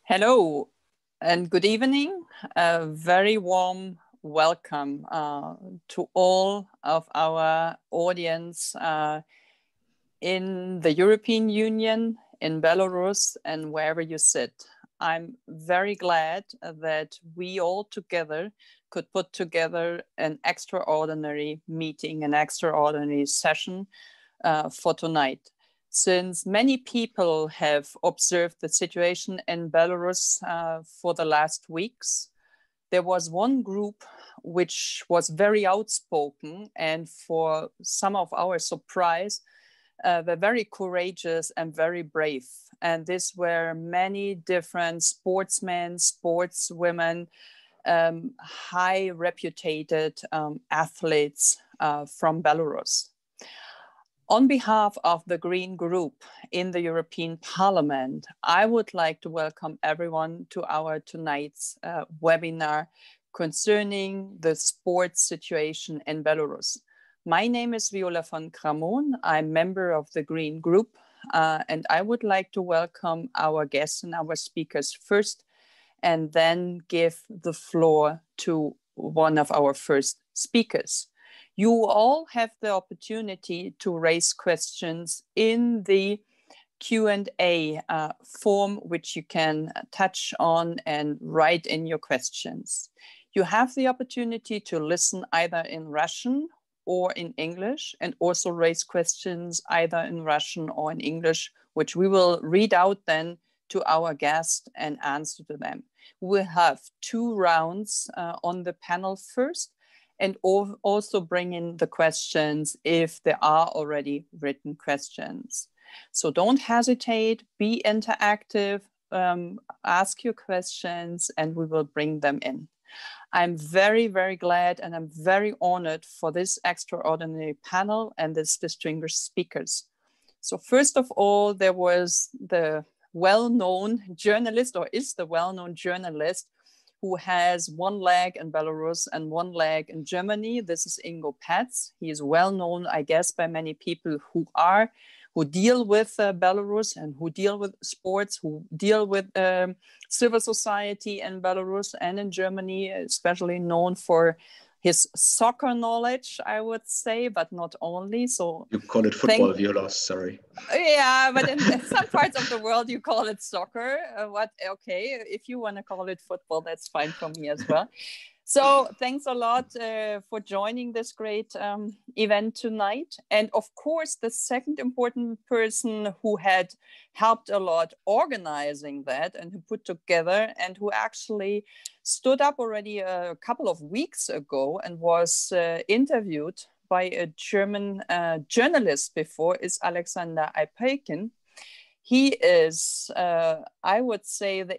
Hello and good evening. A very warm welcome to all of our audience in the European Union, in Belarus, and wherever you sit. I'm very glad that we all together could put together an extraordinary meeting, an extraordinary session for tonight. Since many people have observed the situation in Belarus for the last weeks, there was one group which was very outspoken and for some of our surprise, were very courageous and very brave. And these were many different sportsmen, sportswomen, high reputed athletes from Belarus. On behalf of the Green Group in the European Parliament, I would like to welcome everyone to our tonight's webinar concerning the sports situation in Belarus. My name is Viola von Kramon. I'm member of the Green Group, and I would like to welcome our guests and our speakers first, and then give the floor to one of our first speakers. You all have the opportunity to raise questions in the Q&A form, which you can touch on and write in your questions. You have the opportunity to listen either in Russian or in English, and also raise questions either in Russian or in English, which we will read out then to our guest and answer to them. We'll have 2 rounds on the panel first, and also bring in the questions if there are already written questions. So don't hesitate, be interactive, ask your questions, and we will bring them in. I'm very, very glad and I'm very honored for this extraordinary panel and these distinguished speakers. So first of all, there was the well-known journalist, or is the well-known journalist, who has 1 leg in Belarus and 1 leg in Germany. This is Ingo Petz. He is well known, I guess, by many people who deal with Belarus and who deal with sports, who deal with civil society in Belarus and in Germany, especially known for his soccer knowledge, I would say, but not only. So you call it football, Viola, sorry. Yeah, but in some parts of the world, you call it soccer. Okay, if you want to call it football, that's fine for me as well. So thanks a lot for joining this great event tonight. And of course, the second important person who had helped a lot organizing that and who put together and who actually stood up already a couple of weeks ago and was interviewed by a German journalist before is Alexander Eipelkin. He is, I would say, the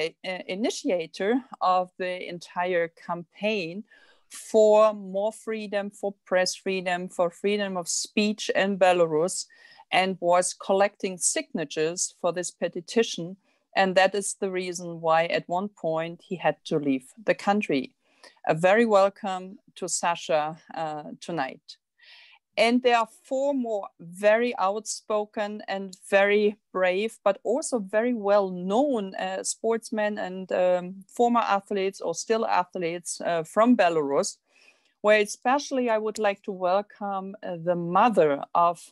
initiator of the entire campaign for more freedom, for press freedom, for freedom of speech in Belarus, and was collecting signatures for this petition. And that is the reason why at one point he had to leave the country. A very welcome to Sasha tonight. And there are 4 more very outspoken and very brave, but also very well-known sportsmen and former athletes or still athletes from Belarus, where especially I would like to welcome the mother of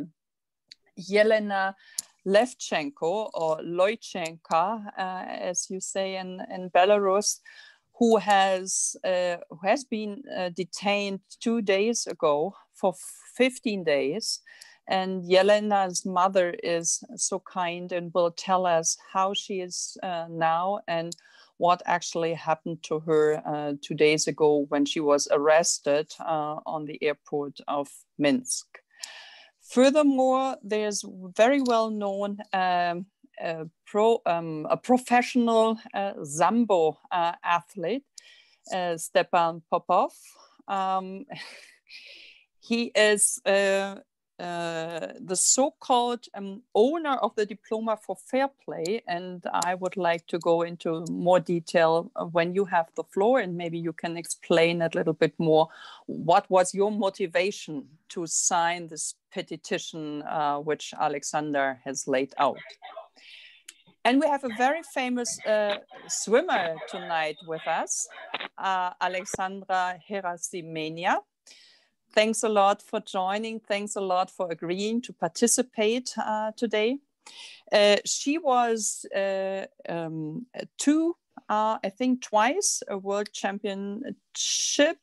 Yelena Levchenko, or Loichenko, as you say in Belarus, who has been detained 2 days ago for 15 days. And Yelena's mother is so kind and will tell us how she is now and what actually happened to her 2 days ago when she was arrested on the airport of Minsk. Furthermore, there's very well-known a professional Sambo athlete, Stepan Popov. He is the so-called owner of the Diploma for Fair Play, and I would like to go into more detail when you have the floor, and maybe you can explain a little bit more. What was your motivation to sign this petition, which Alexander has laid out? And we have a very famous swimmer tonight with us, Alexandra Herasimenia. Thanks a lot for joining. Thanks a lot for agreeing to participate today. She was I think twice a world championship,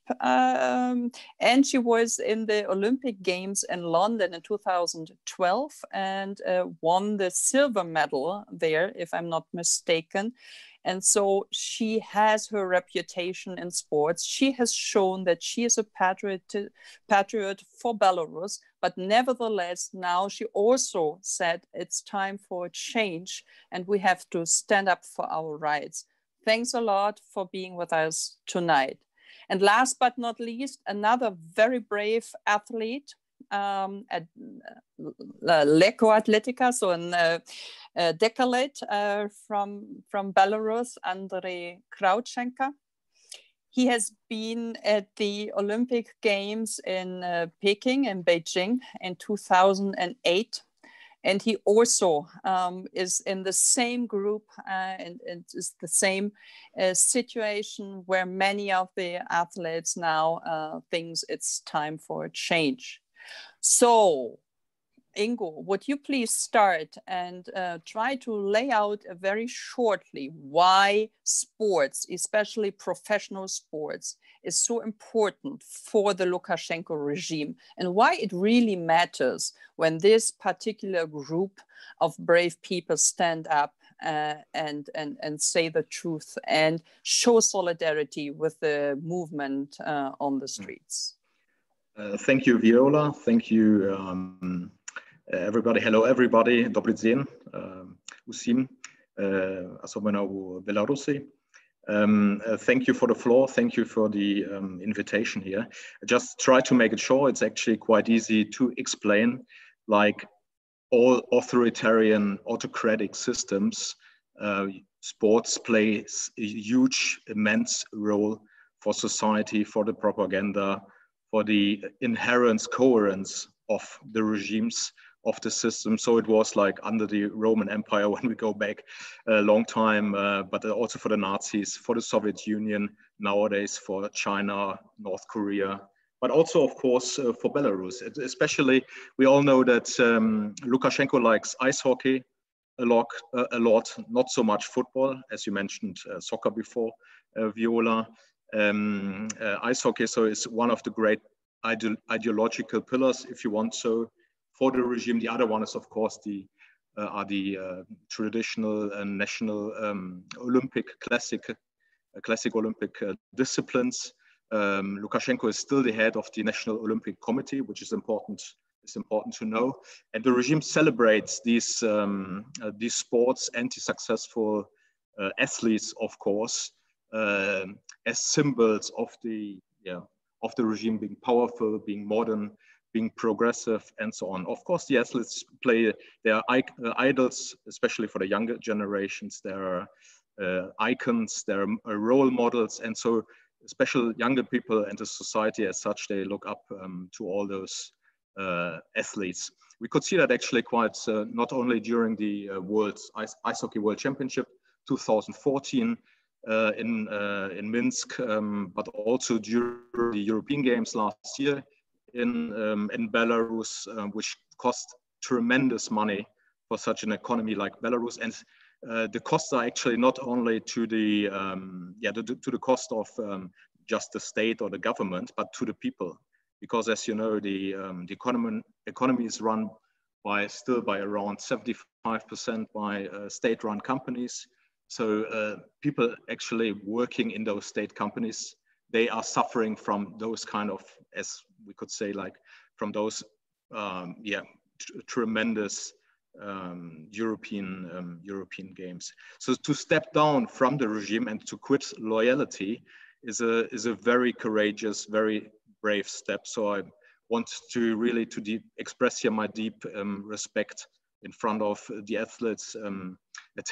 and she was in the Olympic Games in London in 2012 and won the silver medal there, if I'm not mistaken. And so she has her reputation in sports. She has shown that she is a patriot for Belarus, but nevertheless, now she also said it's time for a change and we have to stand up for our rights. Thanks a lot for being with us tonight. And last but not least, another very brave athlete at Leko Atletica, so in decathlete from Belarus, Andrei Kravchenko. He has been at the Olympic Games in Peking and Beijing in 2008. And he also is in the same group and is the same situation where many of the athletes now think it's time for a change. So, Ingo, would you please start and try to lay out very shortly why sports, especially professional sports, is so important for the Lukashenko regime and why it really matters when this particular group of brave people stand up and say the truth and show solidarity with the movement on the streets. Thank you, Viola. Thank you, everybody. Hello, everybody. Dobry dzień. Усім, особенно у Беларуси. Thank you for the floor. Thank you for the invitation here. I just try to make it short. It's actually quite easy to explain. Like all authoritarian, autocratic systems, sports plays a huge, immense role for society, for the propaganda, for the inherent coherence of the regimes of the system. So it was like under the Roman Empire when we go back a long time, but also for the Nazis, for the Soviet Union, nowadays for China, North Korea, but also, of course, for Belarus. Especially, we all know that Lukashenko likes ice hockey a lot, not so much football, as you mentioned, soccer before, Viola. Ice hockey so is one of the great ideological pillars, if you want so, for the regime. The other one is, of course, the traditional and national Olympic classic Olympic disciplines. Lukashenko is still the head of the National Olympic Committee, which is important. It's important to know, and the regime celebrates these sports and the successful athletes, of course, as symbols of the regime being powerful, being modern, being progressive, and so on. Of course, the athletes play their idols, especially for the younger generations. There are icons, there are role models, and so especially younger people and the society as such, they look up to all those athletes. We could see that actually quite not only during the Ice Hockey World Championship 2014 in Minsk, but also during the European Games last year in Belarus, which cost tremendous money for such an economy like Belarus. And the costs are actually not only to the to the cost of just the state or the government, but to the people, because as you know, the economy is run still by around 75% by state-run companies. So people actually working in those state companies, they are suffering from those kind of, as we could say, like from those tremendous European games. So to step down from the regime and to quit loyalty is a very courageous, very brave step. So I want to really express here my deep respect in front of the athletes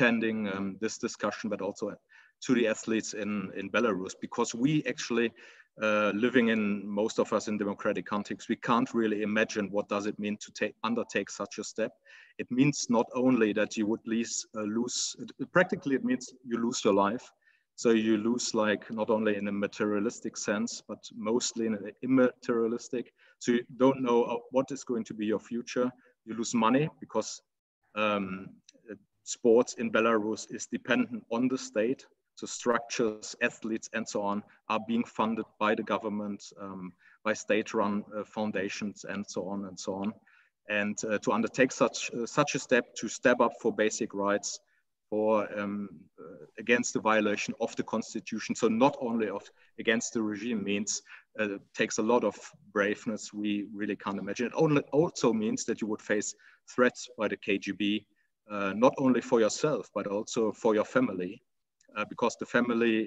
attending this discussion, but also to the athletes in Belarus, because we actually living in most of us in democratic countries, we can't really imagine what does it mean to undertake such a step. It means not only that you would lose, practically it means you lose your life. So you lose, like, not only in a materialistic sense, but mostly in an immaterialistic. So you don't know what is going to be your future. You lose money because sports in Belarus is dependent on the state. So structures, athletes, and so on are being funded by the government, by state-run foundations, and so on and so on. And to undertake such a step, to step up for basic rights, for against the violation of the constitution, so not only against the regime, means takes a lot of braveness. We really can't imagine. It also means that you would face threats by the KGB, not only for yourself but also for your family. Because the family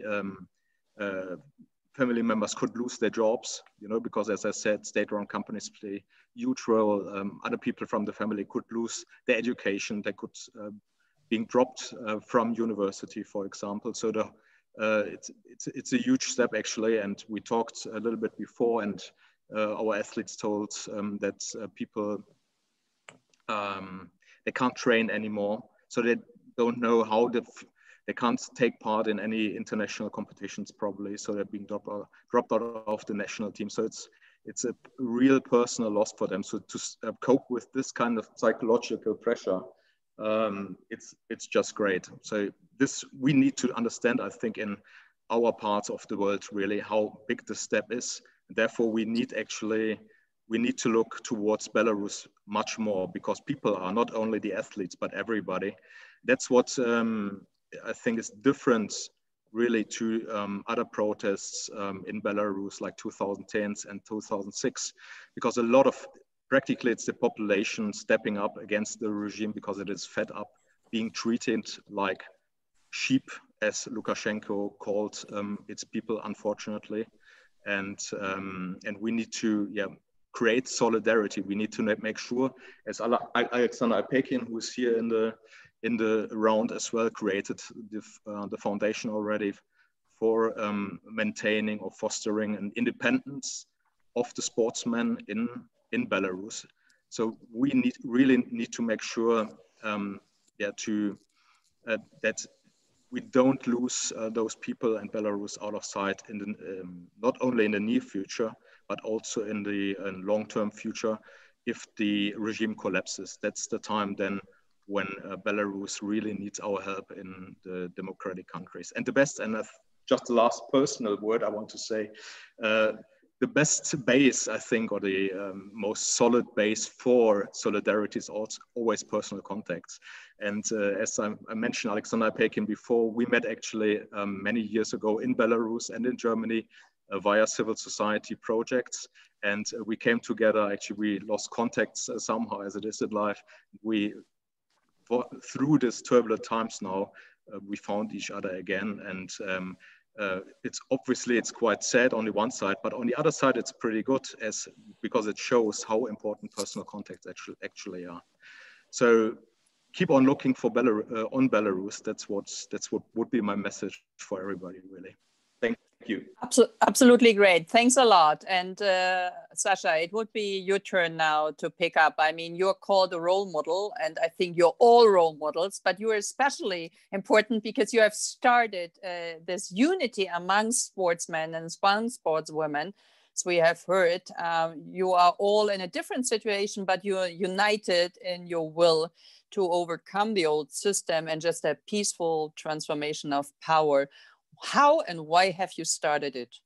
members could lose their jobs, because, as I said, state-run companies play a huge role. Other people from the family could lose their education. They could being dropped from university, for example. So it's a huge step, actually. And we talked a little bit before, and our athletes told that people they can't train anymore, so they don't know how they can't take part in any international competitions, probably, so they're being dropped out of the national team. So it's a real personal loss for them. So to cope with this kind of psychological pressure, it's just great. So we need to understand, I think, in our parts of the world, really, how big the step is. Therefore, we need to look towards Belarus much more, because people are not only the athletes, but everybody. That's what I think is different, really, to other protests in Belarus, like 2010s and 2006, because practically it's the population stepping up against the regime because it is fed up being treated like sheep, as Lukashenko called its people, unfortunately. And we need to create solidarity. We need to make sure, as Alexander Alpekin, who is here in the round as well, created the foundation already for maintaining or fostering an independence of the sportsmen in Belarus. So we really need to make sure that we don't lose those people in Belarus out of sight not only in the near future, but also in the long-term future. If the regime collapses, that's the time then when Belarus really needs our help in the democratic countries. And just the last personal word I want to say, the best base, I think, or the most solid base for solidarity is always personal contacts. And as I mentioned Alexander Alpekin before, we met actually many years ago in Belarus and in Germany via civil society projects. And we came together. Actually, we lost contacts somehow, as it is in life. Through these turbulent times now, we found each other again. And it's quite sad on the one side, but on the other side, it's pretty good because it shows how important personal contacts actually are. So keep on looking for on Belarus. That's what would be my message for everybody, really. Thank you. Absolutely great. Thanks a lot. And Sasha, it would be your turn now to pick up. I mean, you're called a role model, and I think you're all role models, but you are especially important because you have started this unity among sportsmen and sportswomen. So we have heard you are all in a different situation, but you are united in your will to overcome the old system and just a peaceful transformation of power. How and why have you started it?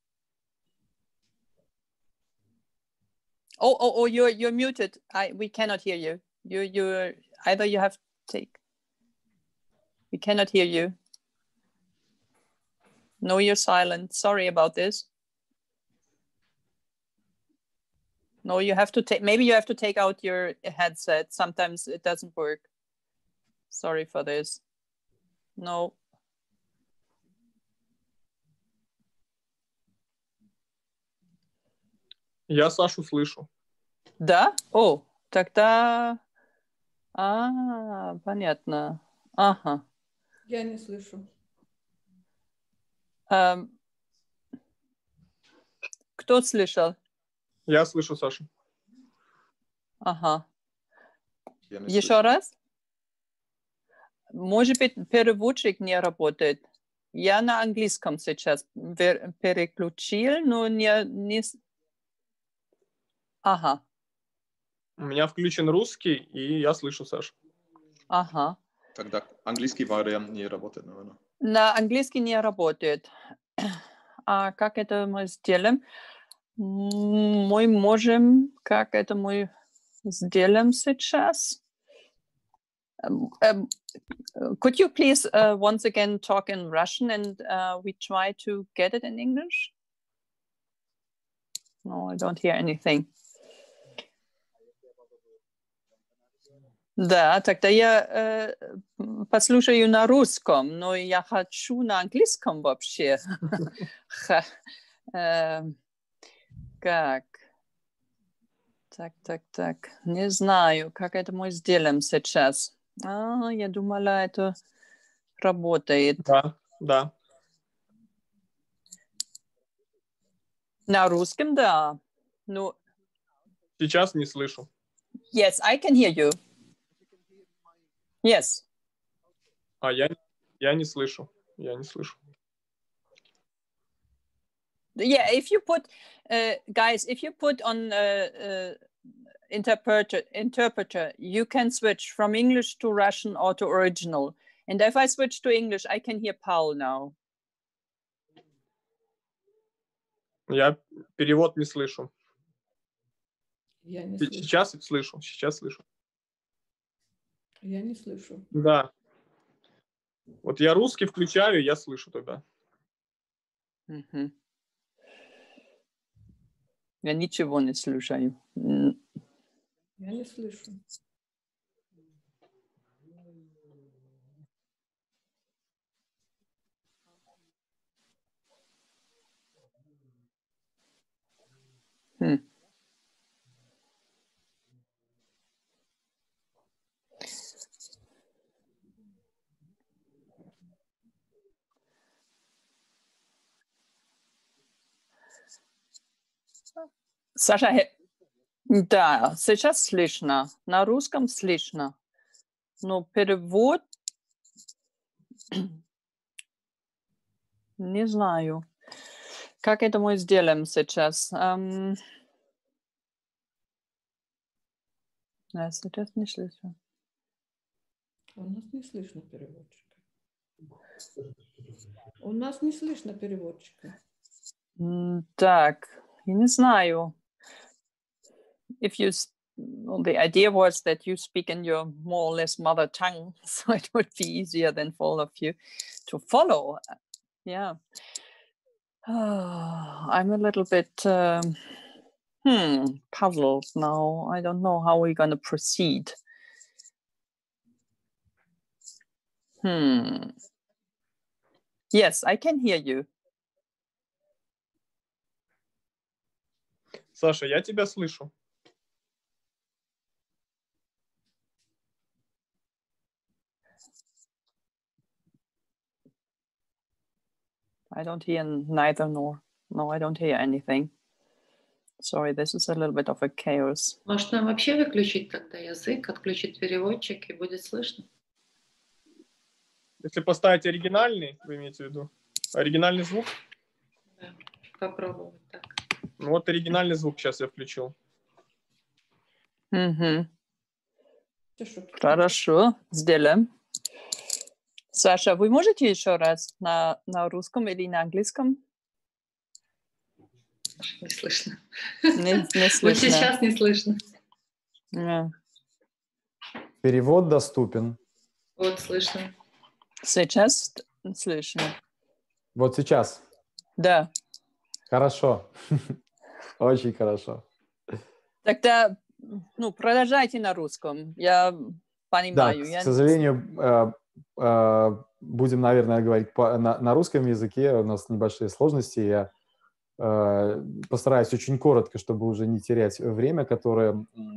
Oh, you're muted. We cannot hear you. You're either you have to take. We cannot hear you. No, you're silent. Sorry about this. No, you have to take. Maybe you have to take out your headset. Sometimes it doesn't work. Sorry for this. No. Я Сашу слышу. Да? О, тогда... понятно. Ага. Я не слышу. Кто слышал? Я слышу, Саша. Ага. Я не Еще слышу. раз? Может быть, переводчик не работает. Я на английском сейчас переключил, но не... Ага, У меня включен русский, и я слышу, Саша. ага. Тогда английский вариант не работает, наверное. На английский не работает. А как это мы сделаем? Мы можем... Как это мы сделаем сейчас? Could you please once again talk in Russian and we try to get it in English? No, I don't hear anything. Да, тогда я послушаю на русском, но я хочу на английском вообще. Как? Так. Не знаю, как это мы сделаем сейчас. Я думала, это работает. Да. На русском, да. Ну, Сейчас не слышу. yes, I can hear you. Yes. Я не слышу. Я не слышу. Yeah, if you put, guys, if you put on interpreter, you can switch from English to Russian or to original. And if I switch to English, I can hear Paul now. Я перевод не слышу. Я не слышу. Сейчас слышу. Я не слышу. Да. Вот я русский включаю, я слышу тогда. Угу. Я ничего не слушаю. Я не слышу. Саша, да, сейчас слышно. На русском слышно. Но перевод... Не знаю. Как это мы сделаем сейчас? Я сейчас не слышу. У нас не слышно переводчика. У нас не слышно переводчика. Так, я не знаю. If you, well, the idea was that you speak in your more or less mother tongue, so it would be easier than for all of you to follow. Yeah. I'm a little bit puzzled now. I don't know how we're going to proceed. Yes, I can hear you. Саша, я тебя слышу. I don't hear neither nor. No, I don't hear anything. Sorry, this is a little bit of a chaos. Может, нам вообще выключить тогда язык, отключить переводчик, и будет слышно? Если поставить оригинальный, вы имеете в виду? Оригинальный звук? Да, попробовать так. Ну вот оригинальный звук сейчас я включил. Хорошо, сделаем. Саша, вы можете еще раз на русском или на английском? Не слышно. Не слышно. Вот сейчас не слышно. Перевод доступен. Вот слышно. Сейчас слышно. Вот сейчас. Да. Хорошо. Очень хорошо. Тогда, продолжайте на русском. Я понимаю. Да, к сожалению, будем, наверное, говорить на русском языке. У нас небольшие сложности. Я постараюсь очень коротко, чтобы уже не терять время, которое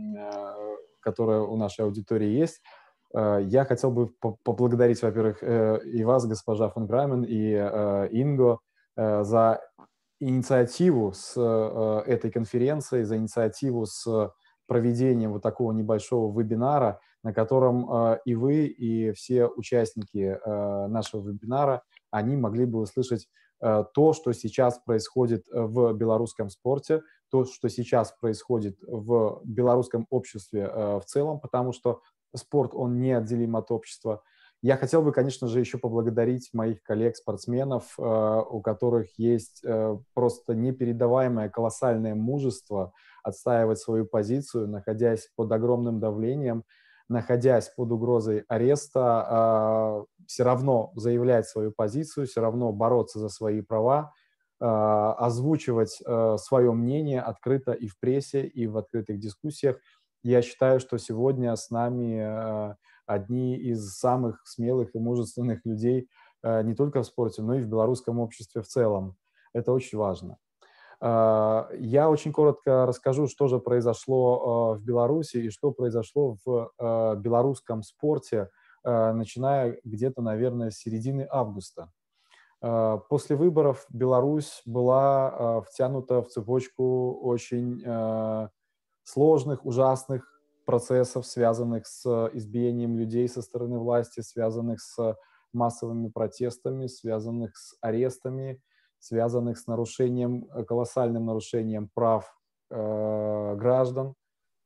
у нашей аудитории есть. Я хотел бы поблагодарить, во-первых, и вас, госпожа фон Грамен, и Инго, за инициативу с этой конференцией, за инициативу с проведением вот такого небольшого вебинара, на котором и вы, и все участники нашего вебинара, они могли бы услышать то, что сейчас происходит в белорусском спорте, то, что сейчас происходит в белорусском обществе в целом, потому что спорт, он неотделим от общества. Я хотел бы, конечно же, еще поблагодарить моих коллег-спортсменов, у которых есть просто непередаваемое колоссальное мужество отстаивать свою позицию, находясь под огромным давлением, находясь под угрозой ареста, все равно заявлять свою позицию, все равно бороться за свои права, озвучивать свое мнение открыто и в прессе, и в открытых дискуссиях. Я считаю, что сегодня с нами одни из самых смелых и мужественных людей не только в спорте, но и в белорусском обществе в целом. Это очень важно. Я очень коротко расскажу, что же произошло в Беларуси и что произошло в белорусском спорте, начиная где-то, наверное, с середины августа. После выборов Беларусь была втянута в цепочку очень сложных, ужасных процессов, связанных с избиением людей со стороны власти, связанных с массовыми протестами, связанных с арестами, связанных с нарушением, колоссальным нарушением прав граждан,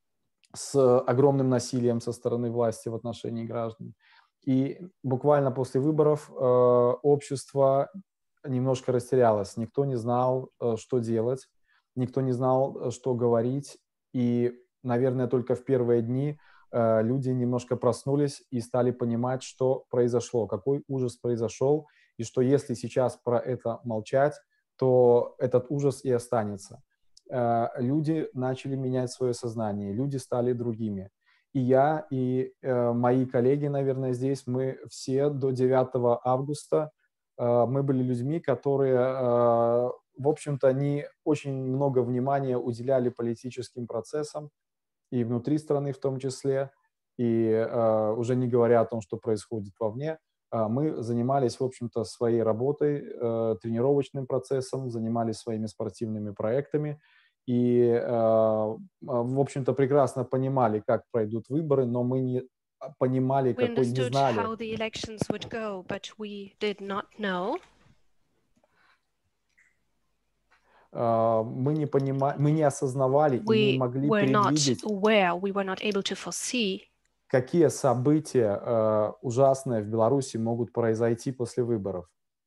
с огромным насилием со стороны власти в отношении граждан. И буквально после выборов общество немножко растерялось. Никто не знал, что делать, никто не знал, что говорить. И, наверное, только в первые дни люди немножко проснулись и стали понимать, что произошло, какой ужас произошел, и что если сейчас про это молчать, то этот ужас и останется. Люди начали менять свое сознание, люди стали другими. И я, и мои коллеги, наверное, здесь, мы все до 9 августа, мы были людьми, которые, в общем-то, не очень много внимания уделяли политическим процессам, и внутри страны в том числе, и уже не говоря о том, что происходит вовне. Мы занимались, в общем-то, своей работой, тренировочным процессом, занимались своими спортивными проектами и, в общем-то, прекрасно понимали, как пройдут выборы, но мы не понимали, какой не знали. How the elections would go, but we did not know. Мы не понимали, мы не осознавали и не могли предвидеть, we were not able to foresee какие события ужасные в Беларуси могут произойти после выборов.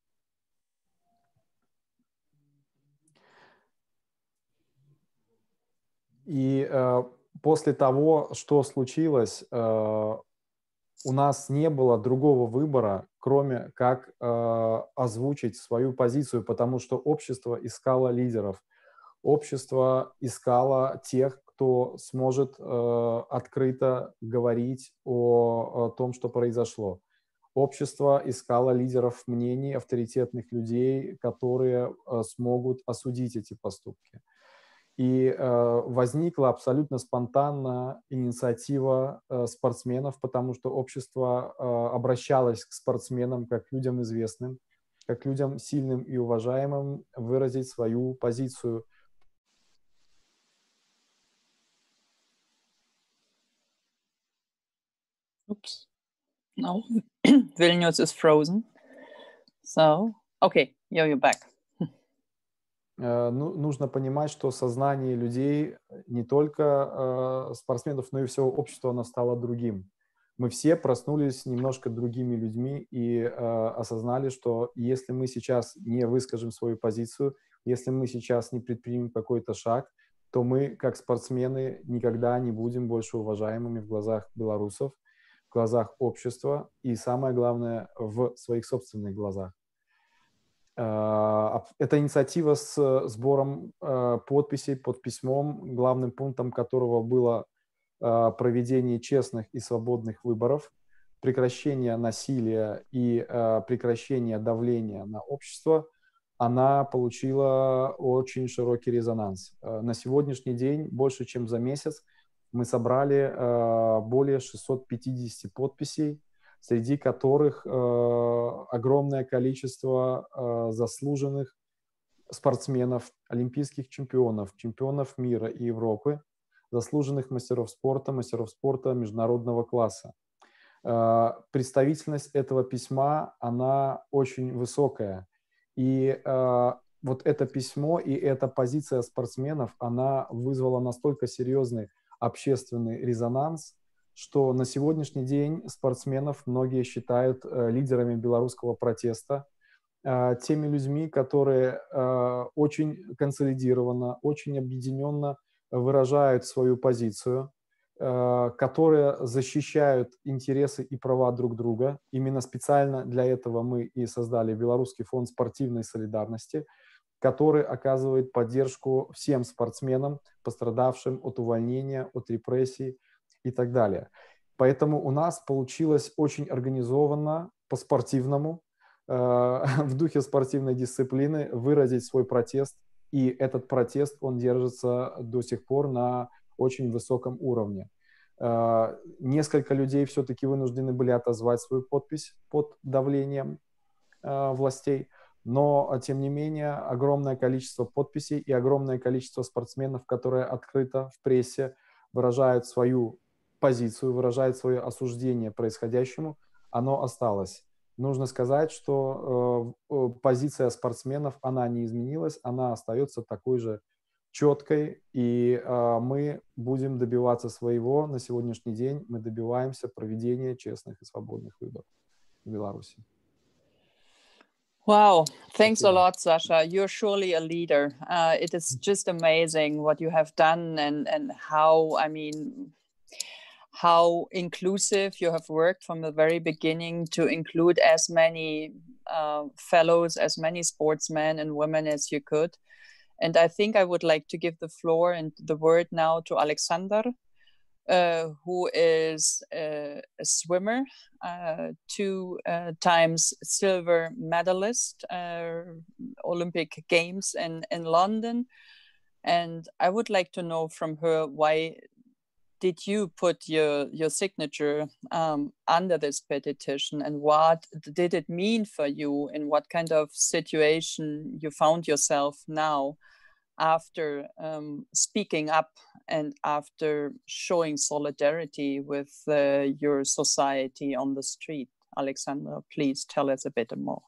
И после того, что случилось, у нас не было другого выбора, кроме как озвучить свою позицию, потому что общество искало лидеров, общество искало тех, кто сможет открыто говорить о том, что произошло. Общество искало лидеров мнений, авторитетных людей, которые смогут осудить эти поступки. И возникла абсолютно спонтанно инициатива спортсменов, потому что общество обращалось к спортсменам как к людям известным, как к людям сильным и уважаемым, выразить свою позицию. Oops. No, Vilnius is frozen. So, okay, you're back. Нужно понимать, что сознание людей, не только спортсменов, но и всего общества, оно стало другим. Мы все проснулись немножко другими людьми и осознали, что если мы сейчас не выскажем свою позицию, если мы сейчас не предпримем какой-то шаг, то мы, как спортсмены, никогда не будем больше уважаемыми в глазах белорусов, в глазах общества и, самое главное, в своих собственных глазах. Эта инициатива с сбором подписей под письмом, главным пунктом которого было проведение честных и свободных выборов, прекращение насилия и прекращение давления на общество, она получила очень широкий резонанс. На сегодняшний день, больше чем за месяц, мы собрали более 650 подписей, среди которых огромное количество заслуженных спортсменов, олимпийских чемпионов, чемпионов мира и Европы, заслуженных мастеров спорта международного класса. Представительность этого письма, она очень высокая. И вот это письмо и эта позиция спортсменов, она вызвала настолько серьезный общественный резонанс, что на сегодняшний день спортсменов многие считают лидерами белорусского протеста, теми людьми, которые очень консолидированно, очень объединенно выражают свою позицию, которые защищают интересы и права друг друга. Именно специально для этого мы и создали Белорусский фонд спортивной солидарности, который оказывает поддержку всем спортсменам, пострадавшим от увольнения, от репрессий и так далее. Поэтому у нас получилось очень организованно, по-спортивному, в духе спортивной дисциплины выразить свой протест. И этот протест, он держится до сих пор на очень высоком уровне. Несколько людей все-таки вынуждены были отозвать свою подпись под давлением властей. Но, тем не менее, огромное количество подписей и огромное количество спортсменов, которые открыто в прессе выражают свою позицию, выражают свое осуждение происходящему, оно осталось. Нужно сказать, что позиция спортсменов, она не изменилась, она остается такой же четкой, и мы будем добиваться своего. На сегодняшний день мы добиваемся проведения честных и свободных выборов в Беларуси. Wow, thanks a lot, Sasha. You're surely a leader. It is just amazing what you have done and how, I mean, how inclusive you have worked from the very beginning to include as many fellows, as many sportsmen and women as you could. And I think I would like to give the floor and the word now to Alexander, who is a swimmer, 2 times silver medalist, Olympic Games in London. And I would like to know from her, why did you put your signature under this petition, and what did it mean for you, in what kind of situation you found yourself now after speaking up and after showing solidarity with your society on the street? Alexander, please tell us a bit more.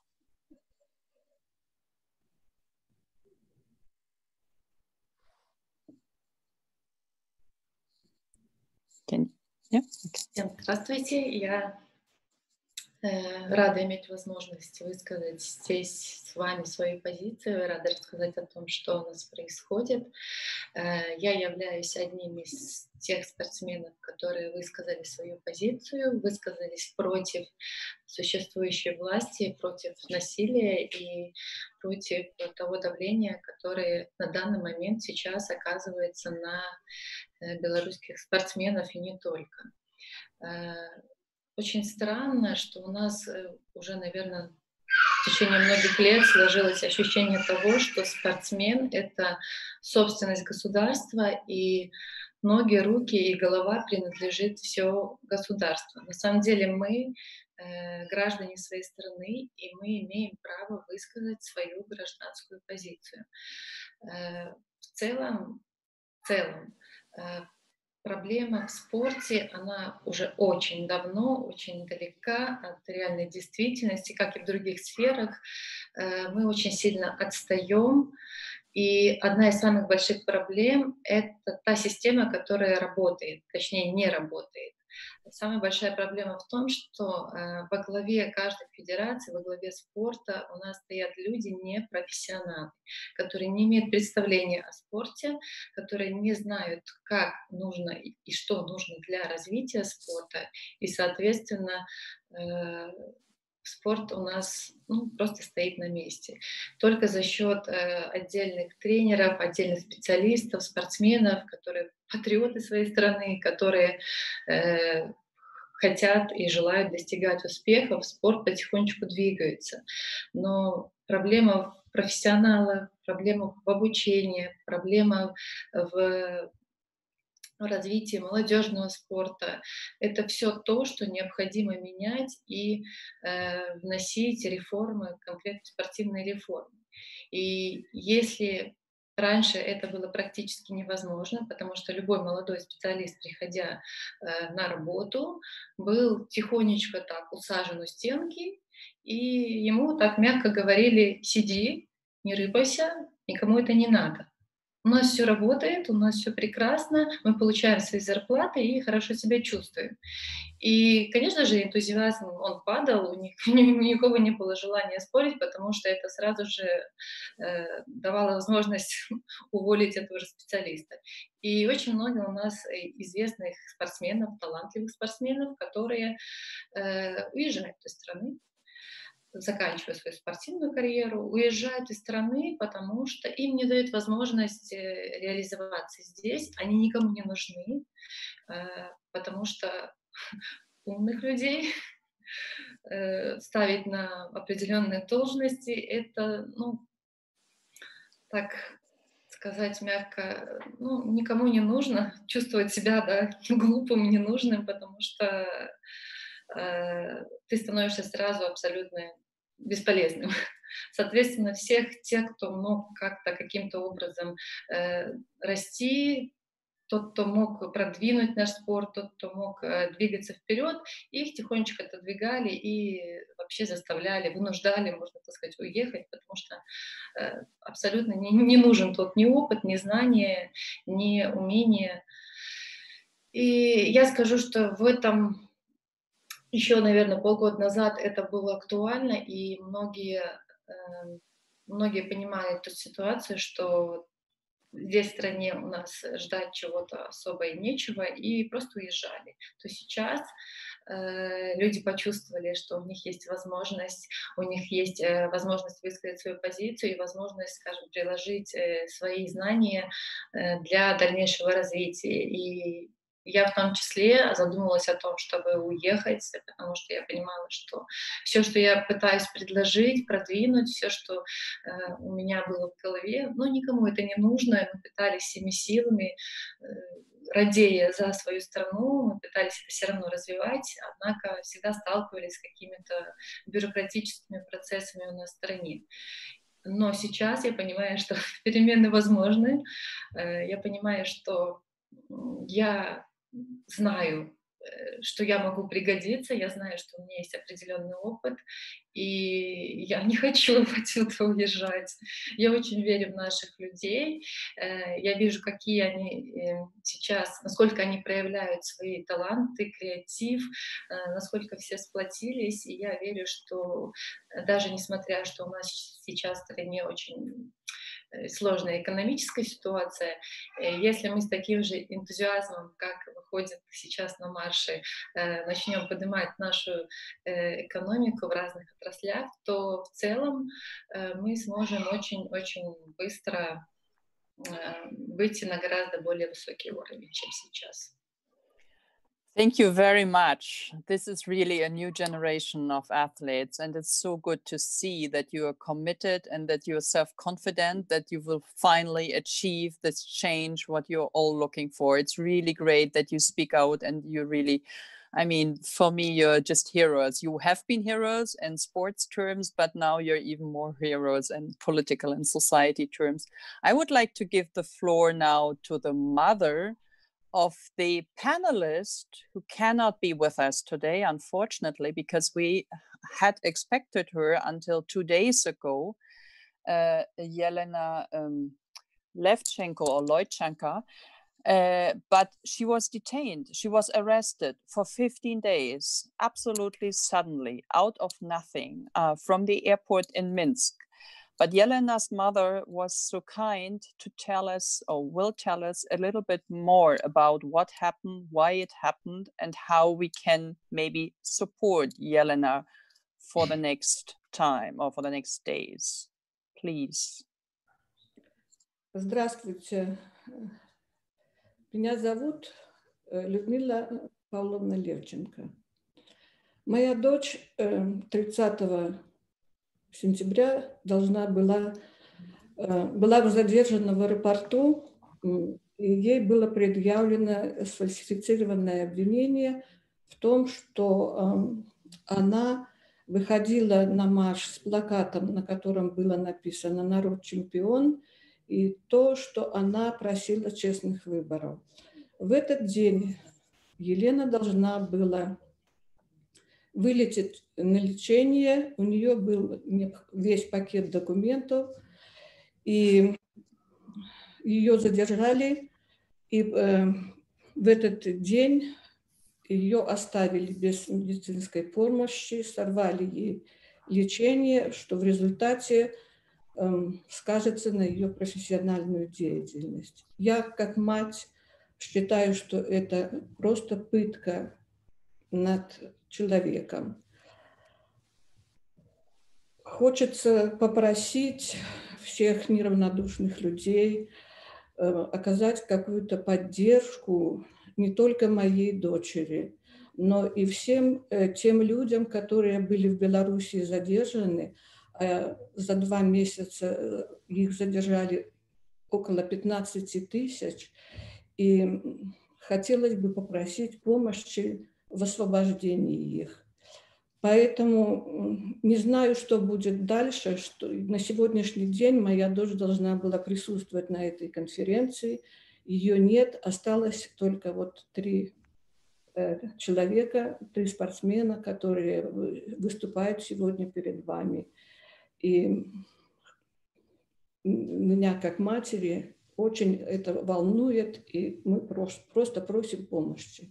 Всем здравствуйте. Я рада иметь возможность высказать здесь с вами свою позицию, рада рассказать о том, что у нас происходит. Я являюсь одним из тех спортсменов, которые высказали свою позицию, высказались против существующей власти, против насилия и против того давления, которое на данный момент сейчас оказывается на белорусских спортсменов и не только. Очень странно, что у нас уже, наверное, в течение многих лет сложилось ощущение того, что спортсмен — это собственность государства, и ноги, руки и голова принадлежит все государству. На самом деле мы граждане своей страны, и мы имеем право высказать свою гражданскую позицию. В целом, проблема в спорте, она уже очень давно, очень далека от реальной действительности, как и в других сферах. Мы очень сильно отстаем, и одна из самых больших проблем — это та система, которая работает, точнее, не работает. Самая большая проблема в том, что во главе каждой федерации, во главе спорта у нас стоят люди непрофессионалы, которые не имеют представления о спорте, которые не знают, как нужно и что нужно для развития спорта, и, соответственно, спорт у нас просто стоит на месте. Только за счет отдельных тренеров, отдельных специалистов, спортсменов, которые патриоты своей страны, которые хотят и желают достигать успехов, спорт потихонечку двигается. Но проблема в профессионалах, проблема в обучении, проблема в развитии молодежного спорта. Это все то, что необходимо менять и вносить реформы, конкретно спортивные реформы. И если раньше это было практически невозможно, потому что любой молодой специалист, приходя на работу, был тихонечко так усажен у стенки, и ему так мягко говорили: сиди, не рыпайся, никому это не надо. У нас все работает, у нас все прекрасно, мы получаем свои зарплаты и хорошо себя чувствуем. И, конечно же, энтузиазм, он падал, у никого не было желания спорить, потому что это сразу же давало возможность уволить этого же специалиста. И очень много у нас известных спортсменов, талантливых спортсменов, которые уезжают из страны, заканчивая свою спортивную карьеру, уезжают из страны, потому что им не дают возможность реализоваться здесь, они никому не нужны, потому что умных людей ставить на определенные должности, это, ну, так сказать мягко, ну, никому не нужно чувствовать себя, да, глупым, ненужным, потому что ты становишься сразу абсолютно бесполезным. Соответственно, всех тех, кто мог как-то, каким-то образом расти, тот, кто мог продвинуть наш спорт, тот, кто мог двигаться вперед, их тихонечко отодвигали и вообще заставляли, вынуждали, можно так сказать, уехать, потому что абсолютно не нужен тот ни опыт, ни знания, ни умение. И я скажу, что в этом еще, наверное, полгода назад это было актуально, и многие понимали эту ситуацию, что здесь в стране у нас ждать чего-то особо и нечего, и просто уезжали. То сейчас люди почувствовали, что у них есть возможность высказать свою позицию и возможность, скажем, приложить свои знания для дальнейшего развития. И я в том числе задумалась о том, чтобы уехать, потому что я понимала, что все, что я пытаюсь предложить, продвинуть, все, что у меня было в голове, ну, никому это не нужно. Мы пытались всеми силами, радея за свою страну, мы пытались это все равно развивать, однако всегда сталкивались с какими-то бюрократическими процессами у нас в стране. Но сейчас я понимаю, что перемены возможны. Я понимаю, что я знаю, что я могу пригодиться, я знаю, что у меня есть определенный опыт, и я не хочу отсюда уезжать. Я очень верю в наших людей, я вижу, какие они сейчас, насколько они проявляют свои таланты, креатив, насколько все сплотились, и я верю, что даже несмотря, что у нас сейчас в стране очень сложная экономическая ситуация, если мы с таким же энтузиазмом, как выходит сейчас на марши, начнем поднимать нашу экономику в разных отраслях, то в целом мы сможем очень-очень быстро выйти на гораздо более высокий уровень, чем сейчас. Thank you very much. This is really a new generation of athletes, and it's so good to see that you are committed and that you are self-confident that you will finally achieve this change, what you're all looking for. It's really great that you speak out and you really, I mean, for me, you're just heroes. You have been heroes in sports terms, but now you're even more heroes in political and society terms. I would like to give the floor now to the mother of the panelist who cannot be with us today, unfortunately, because we had expected her until 2 days ago, Yelena Levchenko or Leuchenko, but she was detained. She was arrested for 15 days, absolutely suddenly, out of nothing, from the airport in Minsk. But Yelena's mother was so kind to tell us, or will tell us, a little bit more about what happened, why it happened, and how we can maybe support Yelena for the next time or for the next days. Please. Здравствуйте. Меня зовут Людмила Павловна Левченко. Моя дочь 30 сентября была задержана в аэропорту, и ей было предъявлено сфальсифицированное обвинение в том, что она выходила на марш с плакатом, на котором было написано «Народ чемпион», и то, что она просила честных выборов. В этот день Елена должна была вылететь на лечение, у нее был весь пакет документов, и ее задержали, и в этот день ее оставили без медицинской помощи, сорвали ей лечение, что в результате скажется на ее профессиональную деятельность. Я, как мать, считаю, что это просто пытка над человеком. Хочется попросить всех неравнодушных людей оказать какую-то поддержку не только моей дочери, но и всем тем людям, которые были в Беларуси задержаны. За 2 месяца их задержали около 15 тысяч. И хотелось бы попросить помощи в освобождении их. Поэтому не знаю, что будет дальше. Что на сегодняшний день моя дочь должна была присутствовать на этой конференции. Ее нет, осталось только вот 3 человека, 3 спортсмена, которые выступают сегодня перед вами. И меня как матери очень это волнует, и мы просто просим помощи.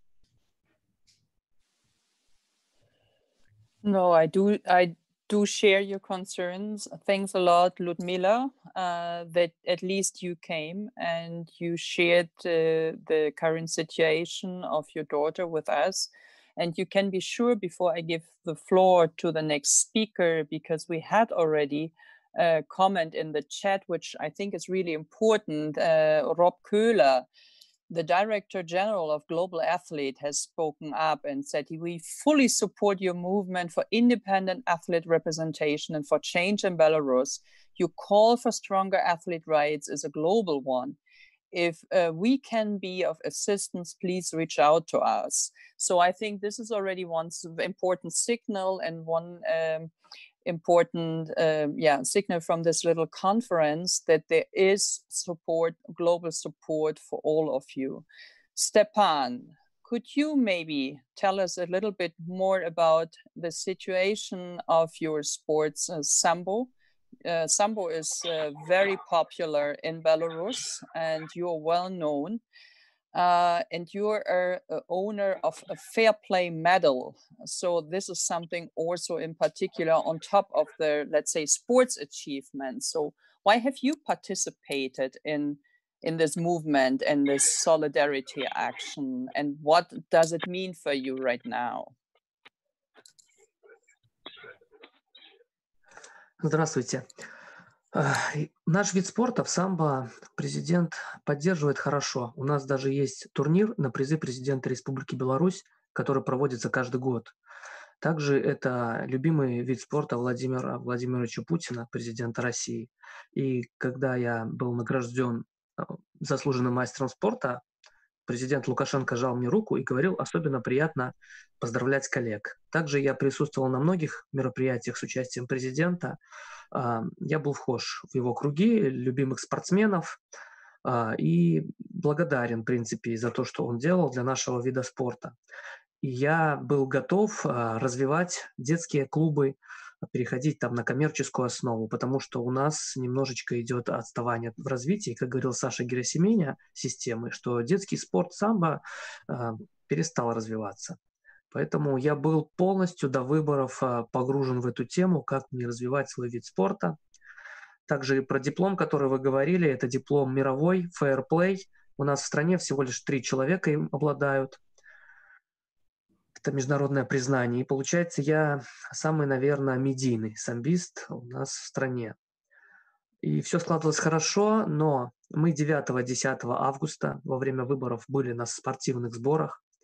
No, I do share your concerns. Thanks a lot, Ludmila, that at least you came and you shared the current situation of your daughter with us. And you can be sure, before I give the floor to the next speaker, because we had already a comment in the chat, which I think is really important, Rob Köhler, the Director General of Global Athlete, has spoken up and said, we fully support your movement for independent athlete representation and for change in Belarus. Your call for stronger athlete rights is a global one. If we can be of assistance, please reach out to us. So I think this is already one important signal and one important signal from this little conference that there is support, global support for all of you. Stepan, could you maybe tell us a little bit more about the situation of your sports, Sambo? Sambo is very popular in Belarus and you're well known. And you're an owner of a Fair Play medal. So this is something also in particular on top of the, let's say, sports achievements. So why have you participated in this movement and this solidarity action? And what does it mean for you right now? Здравствуйте. Наш вид спорта в самбо президент поддерживает хорошо. У нас даже есть турнир на призы президента Республики Беларусь, который проводится каждый год. Также это любимый вид спорта Владимира Владимировича Путина, президента России. И когда я был награжден заслуженным мастером спорта, президент Лукашенко жал мне руку и говорил, особенно приятно поздравлять коллег. Также я присутствовал на многих мероприятиях с участием президента. Я был вхож в его круги любимых спортсменов и благодарен, в принципе, за то, что он делал для нашего вида спорта. И я был готов развивать детские клубы, переходить там на коммерческую основу, потому что у нас немножечко идет отставание в развитии, как говорил Саша Герасименя, системы, что детский спорт самбо перестал развиваться. Поэтому я был полностью до выборов погружен в эту тему, как мне развивать свой вид спорта. Также про диплом, который вы говорили, это диплом мировой, Fair Play. У нас в стране всего лишь 3 человека им обладают. Это международное признание. И получается, я самый, наверное, медийный самбист у нас в стране. И все складывалось хорошо, но мы 9-10 августа во время выборов были на спортивных сборах.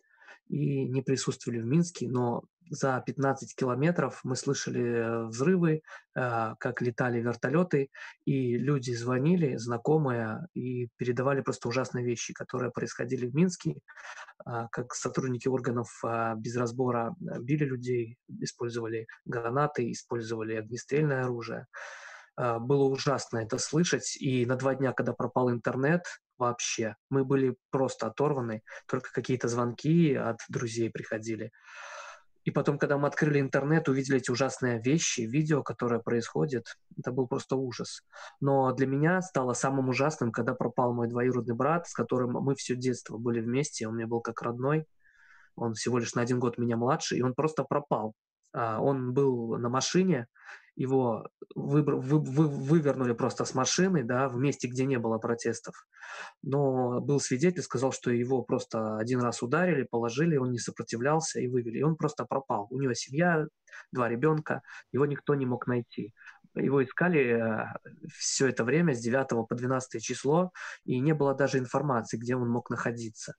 и не присутствовали в Минске, но за 15 километров мы слышали взрывы, как летали вертолеты, и люди звонили, знакомые, и передавали просто ужасные вещи, которые происходили в Минске, как сотрудники органов без разбора били людей, использовали гранаты, использовали огнестрельное оружие. Было ужасно это слышать, и на 2 дня, когда пропал интернет, вообще, мы были просто оторваны, только какие-то звонки от друзей приходили. И потом, когда мы открыли интернет, увидели эти ужасные вещи, видео, которое происходит, это был просто ужас. Но для меня стало самым ужасным, когда пропал мой двоюродный брат, с которым мы все детство были вместе, он мне был как родной, он всего лишь на 1 год меня младше, и он просто пропал. Он был на машине, его вывернули просто с машины, да, в месте, где не было протестов. Но был свидетель, сказал, что его просто 1 раз ударили, положили, он не сопротивлялся и вывели. И он просто пропал. У него семья, 2 ребенка, его никто не мог найти. Его искали все это время с 9 по 12 число, и не было даже информации, где он мог находиться.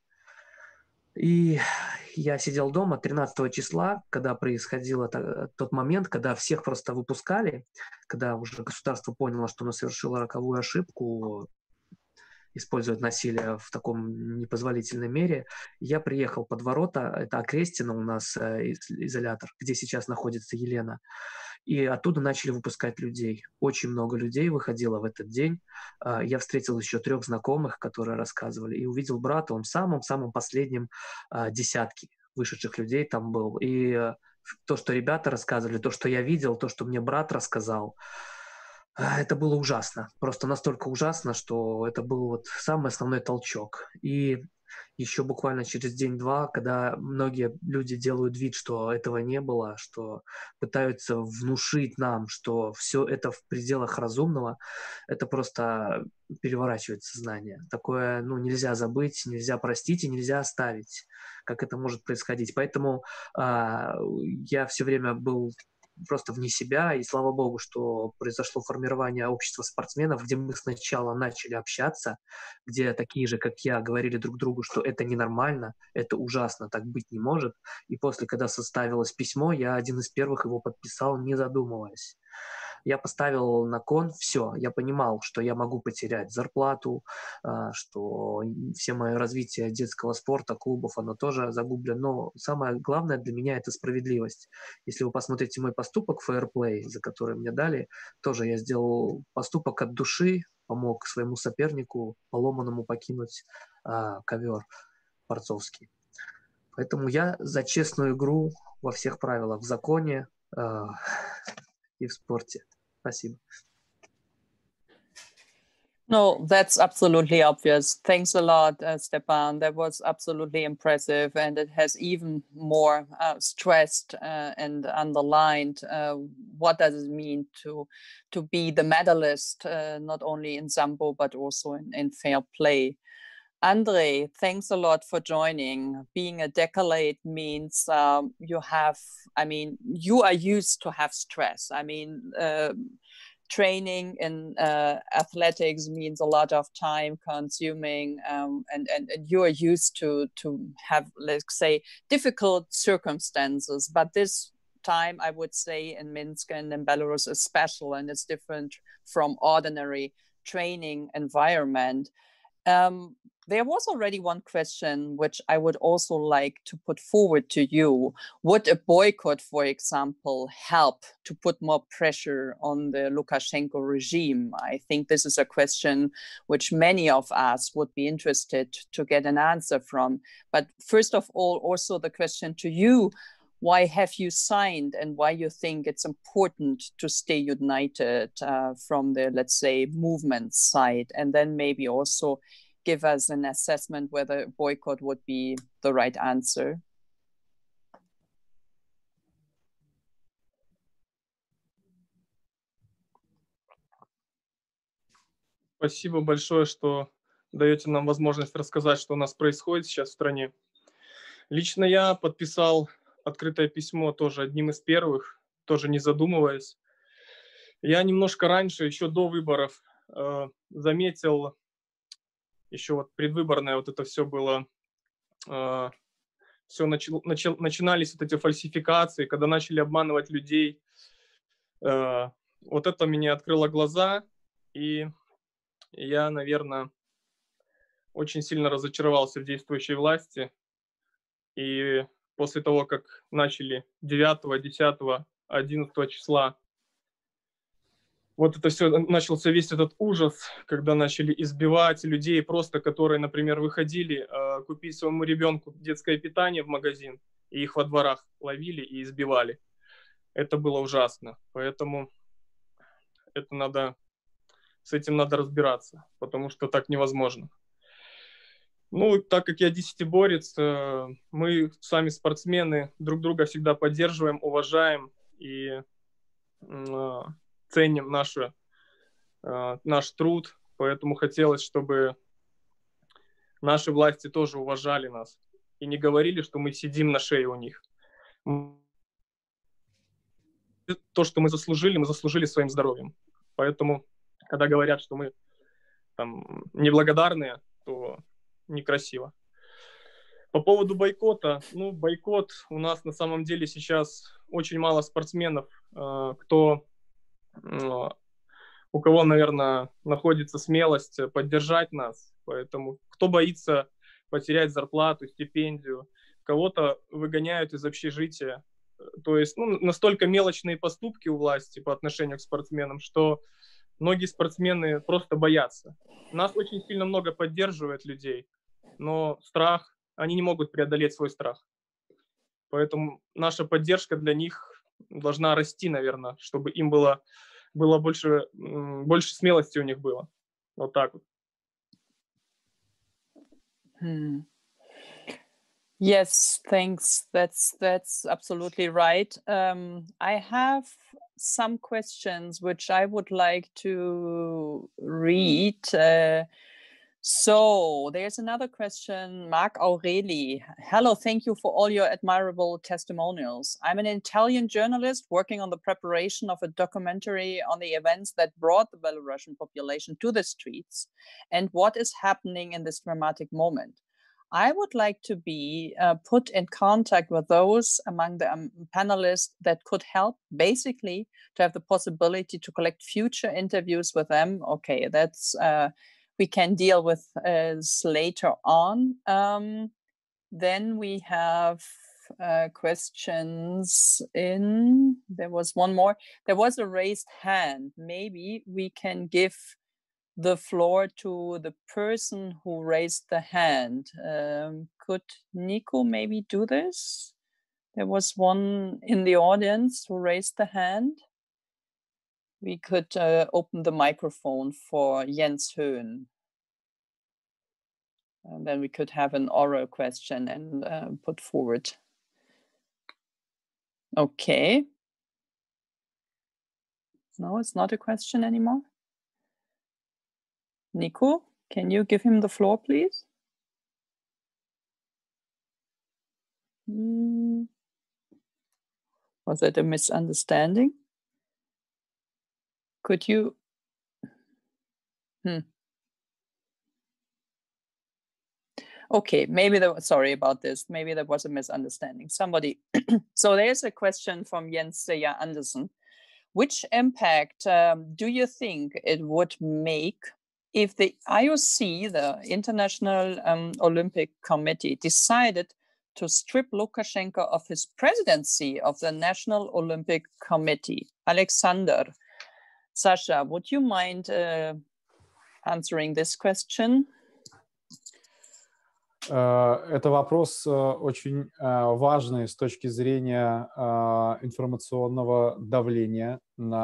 И я сидел дома 13 числа, когда происходил тот момент, когда всех просто выпускали, когда уже государство поняло, что оно совершило роковую ошибку, использовать насилие в таком непозволительной мере. Я приехал под ворота, это Окрестино у нас изолятор, где сейчас находится Елена, и оттуда начали выпускать людей. Очень много людей выходило в этот день. Я встретил еще 3 знакомых, которые рассказывали, и увидел брата, он в самом-самом последнем десятке вышедших людей там был. И то, что ребята рассказывали, то, что я видел, то, что мне брат рассказал, это было ужасно. Просто настолько ужасно, что это был вот самый основной толчок. И еще буквально через день-два, когда многие люди делают вид, что этого не было, что пытаются внушить нам, что все это в пределах разумного, это просто переворачивает сознание. Такое нельзя забыть, нельзя простить и нельзя оставить, как это может происходить. Поэтому я все время был просто вне себя, и слава богу, что произошло формирование общества спортсменов, где мы сначала начали общаться, где такие же, как я, говорили друг другу, что это ненормально, это ужасно, так быть не может. И после, когда составилось письмо, я один из первых его подписал, не задумываясь. Я поставил на кон все. Я понимал, что я могу потерять зарплату, что все мое развитие детского спорта, клубов, оно тоже загублено. Но самое главное для меня – это справедливость. Если вы посмотрите мой поступок Fair Play, за который мне дали, тоже я сделал поступок от души, помог своему сопернику поломанному покинуть ковер борцовский. Поэтому я за честную игру во всех правилах, в законе и в спорте. Спасибо. No, that's absolutely obvious. Thanks a lot, Stepan. That was absolutely impressive, and it has even more stressed and underlined what does it mean to be the medalist, not only in Sambo but also in fair play. Andre, thanks a lot for joining. Being a decathlete means you are used to have stress. Training in athletics means a lot of time consuming, and you are used to have, let's say, difficult circumstances. But this time, I would say, in Minsk and in Belarus is special, and it's different from ordinary training environment. There was already one question which I would also like to put forward to you. Would a boycott, for example, help to put more pressure on the Lukashenko regime? I think this is a question which many of us would be interested to get an answer from. But first of all, also the question to you, why have you signed and why you think it's important to stay united from the, let's say, movement side? And then maybe also give us an assessment whether boycott would be the right answer. Спасибо большое, что даете нам возможность рассказать, что у нас происходит сейчас в стране. Лично я подписал открытое письмо тоже одним из первых, тоже не задумываясь. Я немножко раньше, еще до выборов, заметил, еще вот предвыборное вот это все было начинались вот эти фальсификации, когда начали обманывать людей. Вот это мне открыло глаза, и я, наверное, очень сильно разочаровался в действующей власти. И после того, как начали 9, 10, 11 числа, вот это все, начался весь этот ужас, когда начали избивать людей, просто которые, например, выходили купить своему ребенку детское питание в магазин, и их во дворах ловили и избивали. Это было ужасно. Поэтому с этим надо разбираться, потому что так невозможно. Ну, так как я десятиборец, мы сами спортсмены друг друга всегда поддерживаем, уважаем и ценим наш труд. Поэтому хотелось, чтобы наши власти тоже уважали нас и не говорили, что мы сидим на шее у них. То, что мы заслужили своим здоровьем. Поэтому, когда говорят, что мы там неблагодарные, то некрасиво. По поводу бойкота. Ну, бойкот у нас на самом деле сейчас очень мало спортсменов, у кого, наверное, находится смелость поддержать нас. Поэтому кто боится потерять зарплату, стипендию, кого-то выгоняют из общежития. То есть настолько мелочные поступки у власти по отношению к спортсменам, что многие спортсмены просто боятся. Нас очень сильно много поддерживает людей, но страх, они не могут преодолеть свой страх. Поэтому наша поддержка для них должна расти, наверное, чтобы им было больше смелости у них было. Вот так вот. Yes, thanks. That's absolutely right. I have some questions which I would like to read. So there's another question, Mark Aureli. Hello, thank you for all your admirable testimonials. I'm an Italian journalist working on the preparation of a documentary on the events that brought the Belarusian population to the streets and what is happening in this dramatic moment. I would like to be put in contact with those among the panelists that could help, basically, to have the possibility to collect future interviews with them. Okay, that's we can deal with later on. Then we have questions in. There was one more. There was a raised hand. Maybe we can give the floor to the person who raised the hand. Could Nico maybe do this? There was one in the audience who raised the hand. We could open the microphone for Jens Höhn. And then we could have an oral question and put forward. Okay. No, it's not a question anymore. Nico, can you give him the floor, please? Was that a misunderstanding? Could you? Okay, maybe sorry about this. Maybe there was a misunderstanding. Somebody. So there's a question from Jens Andersen. Which impact do you think it would make if the IOC, the International Olympic Committee, decided to strip Lukashenko of his presidency of the National Olympic Committee? Alexander, Sasha, would you mind answering this question? Это вопрос очень важный с точки зрения информационного давления,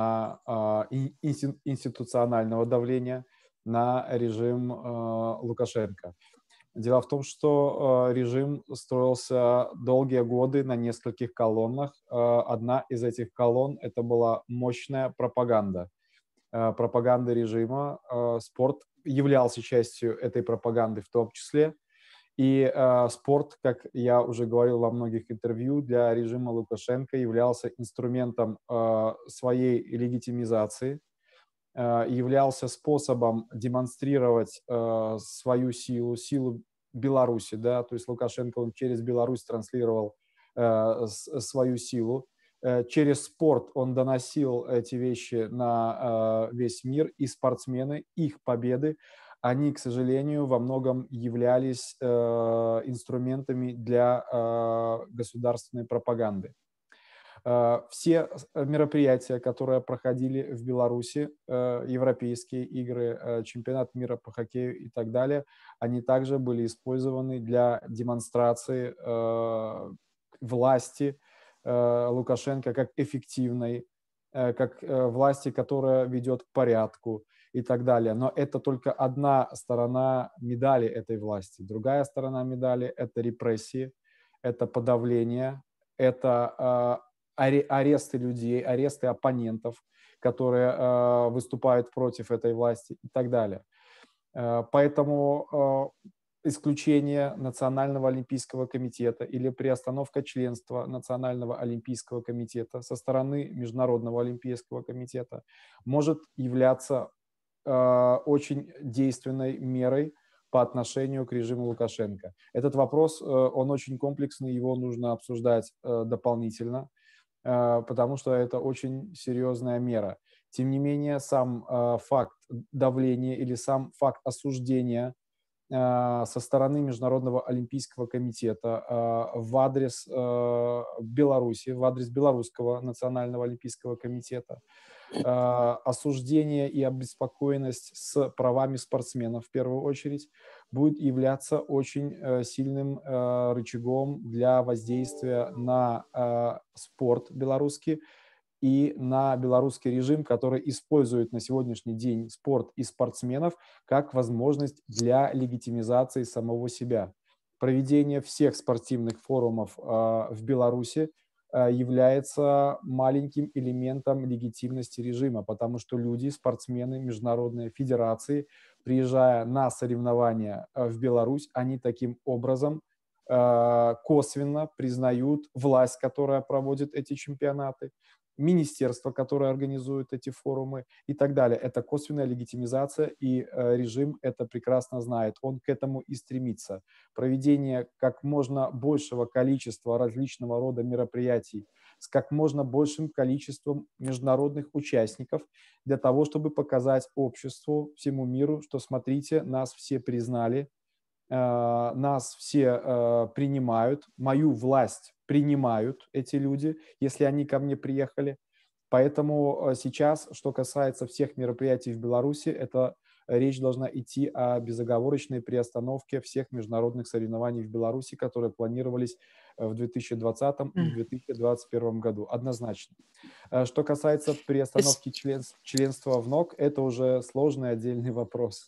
институционального давления на режим Лукашенко. Дело в том, что режим строился долгие годы на нескольких колоннах. Одна из этих колонн — это была мощная пропаганда. Пропаганда режима. Спорт являлся частью этой пропаганды в том числе. И спорт, как я уже говорил во многих интервью, для режима Лукашенко являлся инструментом своей легитимизации, являлся способом демонстрировать свою силу Беларуси, да, то есть Лукашенко, он через Беларусь транслировал свою силу. Через спорт он доносил эти вещи на весь мир, и спортсмены, их победы, они, к сожалению, во многом являлись инструментами для государственной пропаганды. Все мероприятия, которые проходили в Беларуси, европейские игры, чемпионат мира по хоккею и так далее, они также были использованы для демонстрации власти Лукашенко как эффективной, как власти, которая ведет к порядку и так далее. Но это только одна сторона медали этой власти. Другая сторона медали – это репрессии, это подавление, это аресты людей, аресты оппонентов, которые выступают против этой власти и так далее. Поэтому исключение Национального олимпийского комитета или приостановка членства Национального олимпийского комитета со стороны Международного олимпийского комитета может являться очень действенной мерой по отношению к режиму Лукашенко. Этот вопрос, он очень комплексный, его нужно обсуждать дополнительно, потому что это очень серьезная мера. Тем не менее, сам факт давления или сам факт осуждения со стороны Международного олимпийского комитета в адрес Беларуси, в адрес Белорусского национального олимпийского комитета, осуждение и обеспокоенность с правами спортсменов в первую очередь будет являться очень сильным рычагом для воздействия на спорт белорусский и на белорусский режим, который использует на сегодняшний день спорт и спортсменов как возможность для легитимизации самого себя. Проведение всех спортивных форумов в Беларуси является маленьким элементом легитимности режима, потому что люди, спортсмены, международные федерации, приезжая на соревнования в Беларусь, они таким образом косвенно признают власть, которая проводит эти чемпионаты, министерство, которое организует эти форумы и так далее. Это косвенная легитимизация, и режим это прекрасно знает. Он к этому и стремится. Проведение как можно большего количества различного рода мероприятий с как можно большим количеством международных участников для того, чтобы показать обществу, всему миру, что смотрите, нас все признали, нас все принимают, мою власть принимают эти люди, если они ко мне приехали. Поэтому сейчас, что касается всех мероприятий в Беларуси, это речь должна идти о безоговорочной приостановке всех международных соревнований в Беларуси, которые планировались в 2020 и в 2021 году. Однозначно. Что касается приостановки членства в НОК, это уже сложный отдельный вопрос.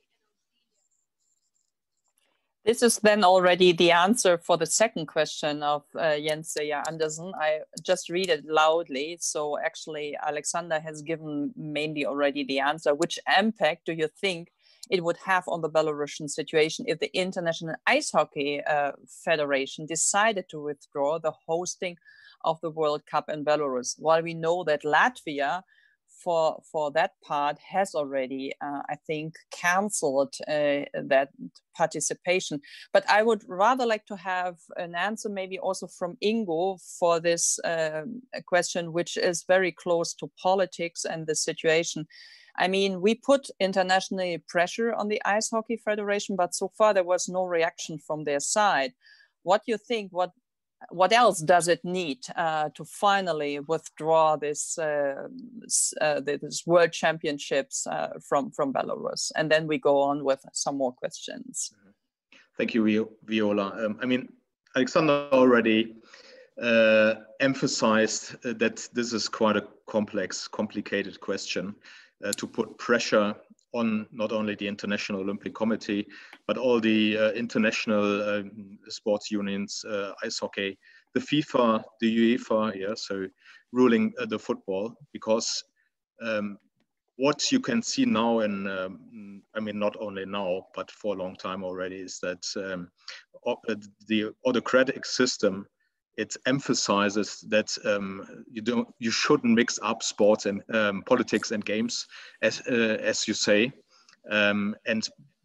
This is then already the answer for the second question of Jens Sejer Andersen. I just read it loudly. So actually, Alexander has given mainly already the answer. Which impact do you think it would have on the Belarusian situation if the International Ice Hockey Federation decided to withdraw the hosting of the World Cup in Belarus? While we know that Latvia, for that part, has already, I think, cancelled that participation. But I would rather like to have an answer maybe also from Ingo for this question, which is very close to politics and the situation. I mean, we put international pressure on the Ice Hockey Federation, but so far there was no reaction from their side. What do you think? What else does it need to finally withdraw this World Championships from Belarus? And then we go on with some more questions. Thank you, Viola. I mean, Alexander already emphasized that this is quite a complicated question to put pressure on not only the International Olympic Committee, but all the international sports unions, ice hockey, the FIFA, the UEFA, so ruling the football, because what you can see now, and I mean, not only now, but for a long time already, is that the autocratic system, it emphasizes that you shouldn't mix up sports and politics and games, as you say,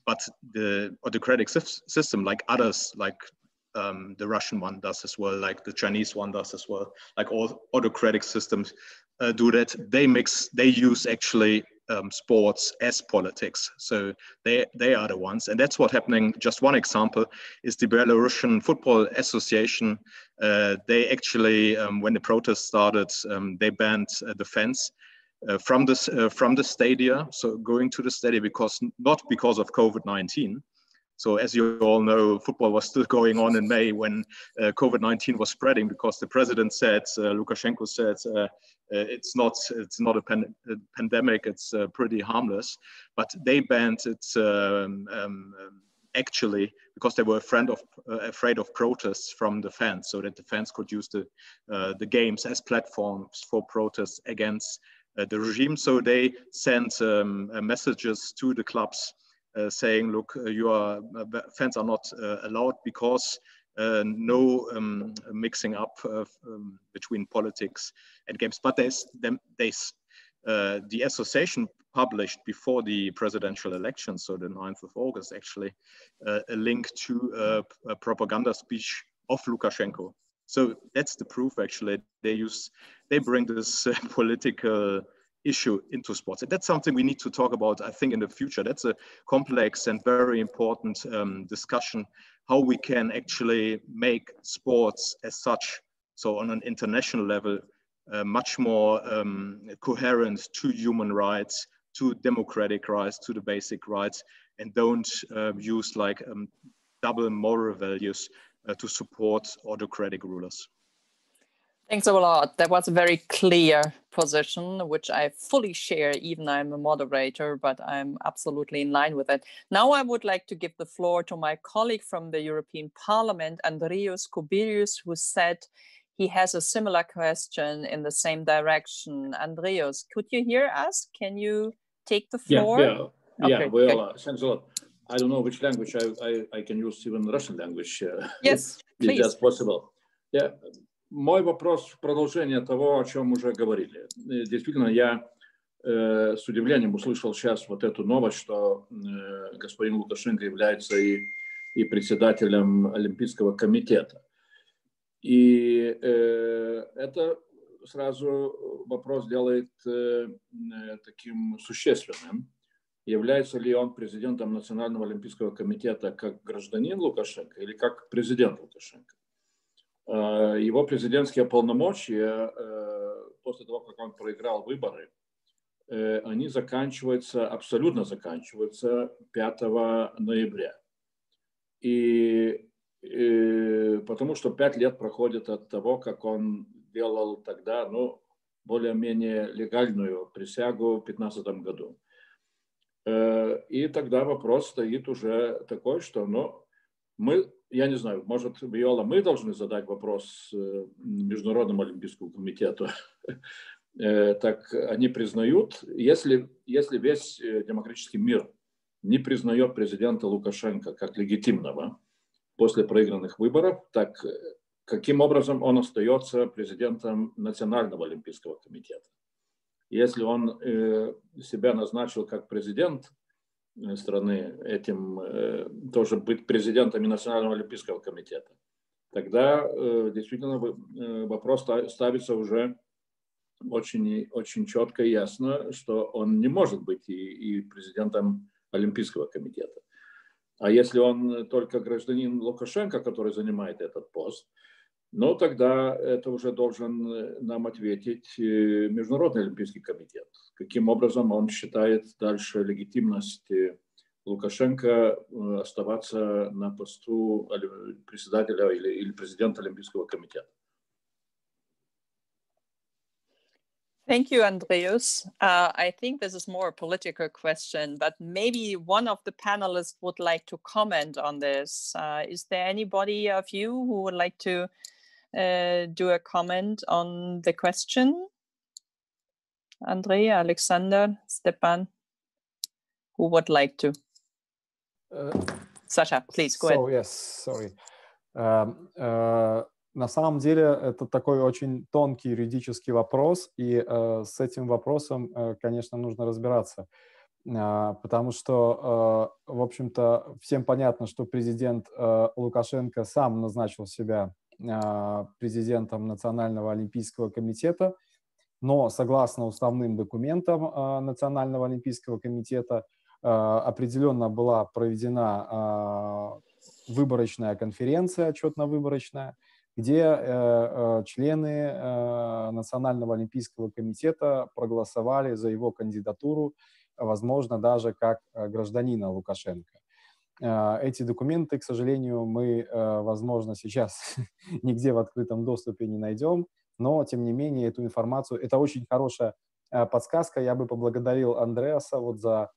but the autocratic system, like others, like the Russian one does as well, like the Chinese one does as well, like all autocratic systems do that. They use actually sports as politics. So they are the ones, and that's what's happening. Just one example is the Belarusian Football Association. They actually, when the protests started, they banned the fans from the stadia. So going to the stadia not because of COVID-19. So as you all know, football was still going on in May when COVID-19 was spreading, because the president said, Lukashenko said, it's not a pandemic, it's pretty harmless. But they banned it actually because they were afraid of protests from the fans, so that the fans could use the games as platforms for protests against the regime. So they sent messages to the clubs saying, look, fans are not allowed, because no mixing up between politics and games. But the association published before the presidential election, so the 9th of August, actually, a link to a propaganda speech of Lukashenko. So that's the proof, actually. They bring this political issue into sports. And that's something we need to talk about, I think, in the future. That's a complex and very important discussion, how we can actually make sports as such, so on an international level, much more coherent to human rights, to democratic rights, to the basic rights, and don't use like double moral values to support autocratic rulers. Thanks a lot. That was a very clear position, which I fully share, even I'm a moderator, but I'm absolutely in line with it. Now I would like to give the floor to my colleague from the European Parliament, Andrius Kubilius, who said he has a similar question in the same direction. Andrius, could you hear us? Can you take the floor? Yeah, well, thanks a lot. I don't know which language I can use, even Russian language. Yes, please. If that's possible. Yeah. Мой вопрос в продолжение того, о чем уже говорили. Действительно, я с удивлением услышал сейчас вот эту новость, что господин Лукашенко является и председателем Олимпийского комитета. И это сразу вопрос делает таким существенным. Является ли он президентом Национального олимпийского комитета как гражданин Лукашенко или как президент Лукашенко? Его президентские полномочия, после того, как он проиграл выборы, они абсолютно заканчиваются 5 ноября. И потому что 5 лет проходит от того, как он делал тогда, более-менее легальную присягу в 2015 году. И тогда вопрос стоит уже такой, что, я не знаю, может, Виола, мы должны задать вопрос Международному олимпийскому комитету. Так они признают, если весь демократический мир не признает президента Лукашенко как легитимного после проигранных выборов, так каким образом он остается президентом Национального олимпийского комитета? Если он себя назначил как президент страны, этим тоже быть президентом Национального олимпийского комитета, тогда действительно вопрос ставится уже очень, очень четко и ясно, что он не может быть и президентом Олимпийского комитета. А если он только гражданин Лукашенко, который занимает этот пост, тогда это уже должен нам ответить Международный олимпийский комитет. Каким образом он считает дальше легитимность Лукашенко оставаться на посту председателя или президента Олимпийского комитета? Thank you, Andreas. I think this is more a political question, but maybe one of the panelists would like to comment on this. Is there anybody of you who would like to do a comment on the question? Andrei, Alexander, Stepan, who would like to? Sasha, please go ahead. Yes, sorry. На самом деле это такой очень тонкий юридический вопрос, и с этим вопросом, конечно, нужно разбираться. потому что, в общем-то, всем понятно, что президент Лукашенко сам назначил себя президентом Национального олимпийского комитета, но согласно уставным документам Национального олимпийского комитета определенно была проведена выборочная конференция, отчетно-выборочная, где члены Национального олимпийского комитета проголосовали за его кандидатуру, возможно, даже как гражданина Лукашенко. Эти документы, к сожалению, мы, возможно, сейчас нигде в открытом доступе не найдем, но, тем не менее, эту информацию, это очень хорошая подсказка. Я бы поблагодарил Андреаса вот за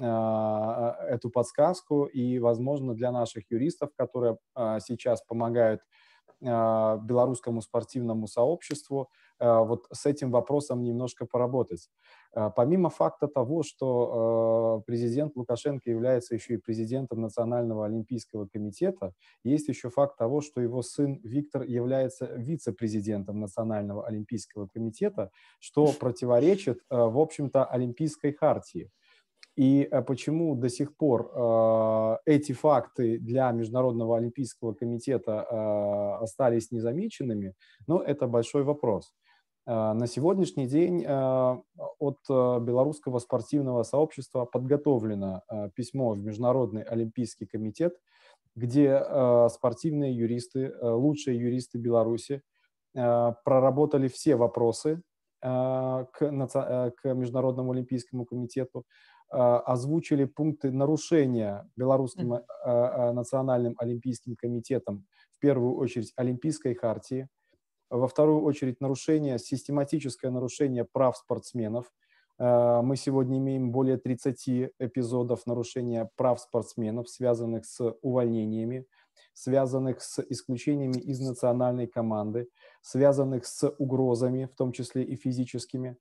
эту подсказку, и, возможно, для наших юристов, которые сейчас помогают белорусскому спортивному сообществу, вот с этим вопросом немножко поработать. Помимо факта того, что президент Лукашенко является еще и президентом Национального олимпийского комитета, есть еще факт того, что его сын Виктор является вице-президентом Национального олимпийского комитета, что противоречит, в общем-то, Олимпийской хартии. И почему до сих пор эти факты для Международного олимпийского комитета остались незамеченными, ну, это большой вопрос. На сегодняшний день от белорусского спортивного сообщества подготовлено письмо в Международный олимпийский комитет, где спортивные юристы, лучшие юристы Беларуси проработали все вопросы к Международному олимпийскому комитету, озвучили пункты нарушения Белорусским национальным олимпийским комитетом, в первую очередь, Олимпийской хартии, во вторую очередь, систематическое нарушение прав спортсменов. Мы сегодня имеем более 30 эпизодов нарушения прав спортсменов, связанных с увольнениями, связанных с исключениями из национальной команды, связанных с угрозами, в том числе и физическими,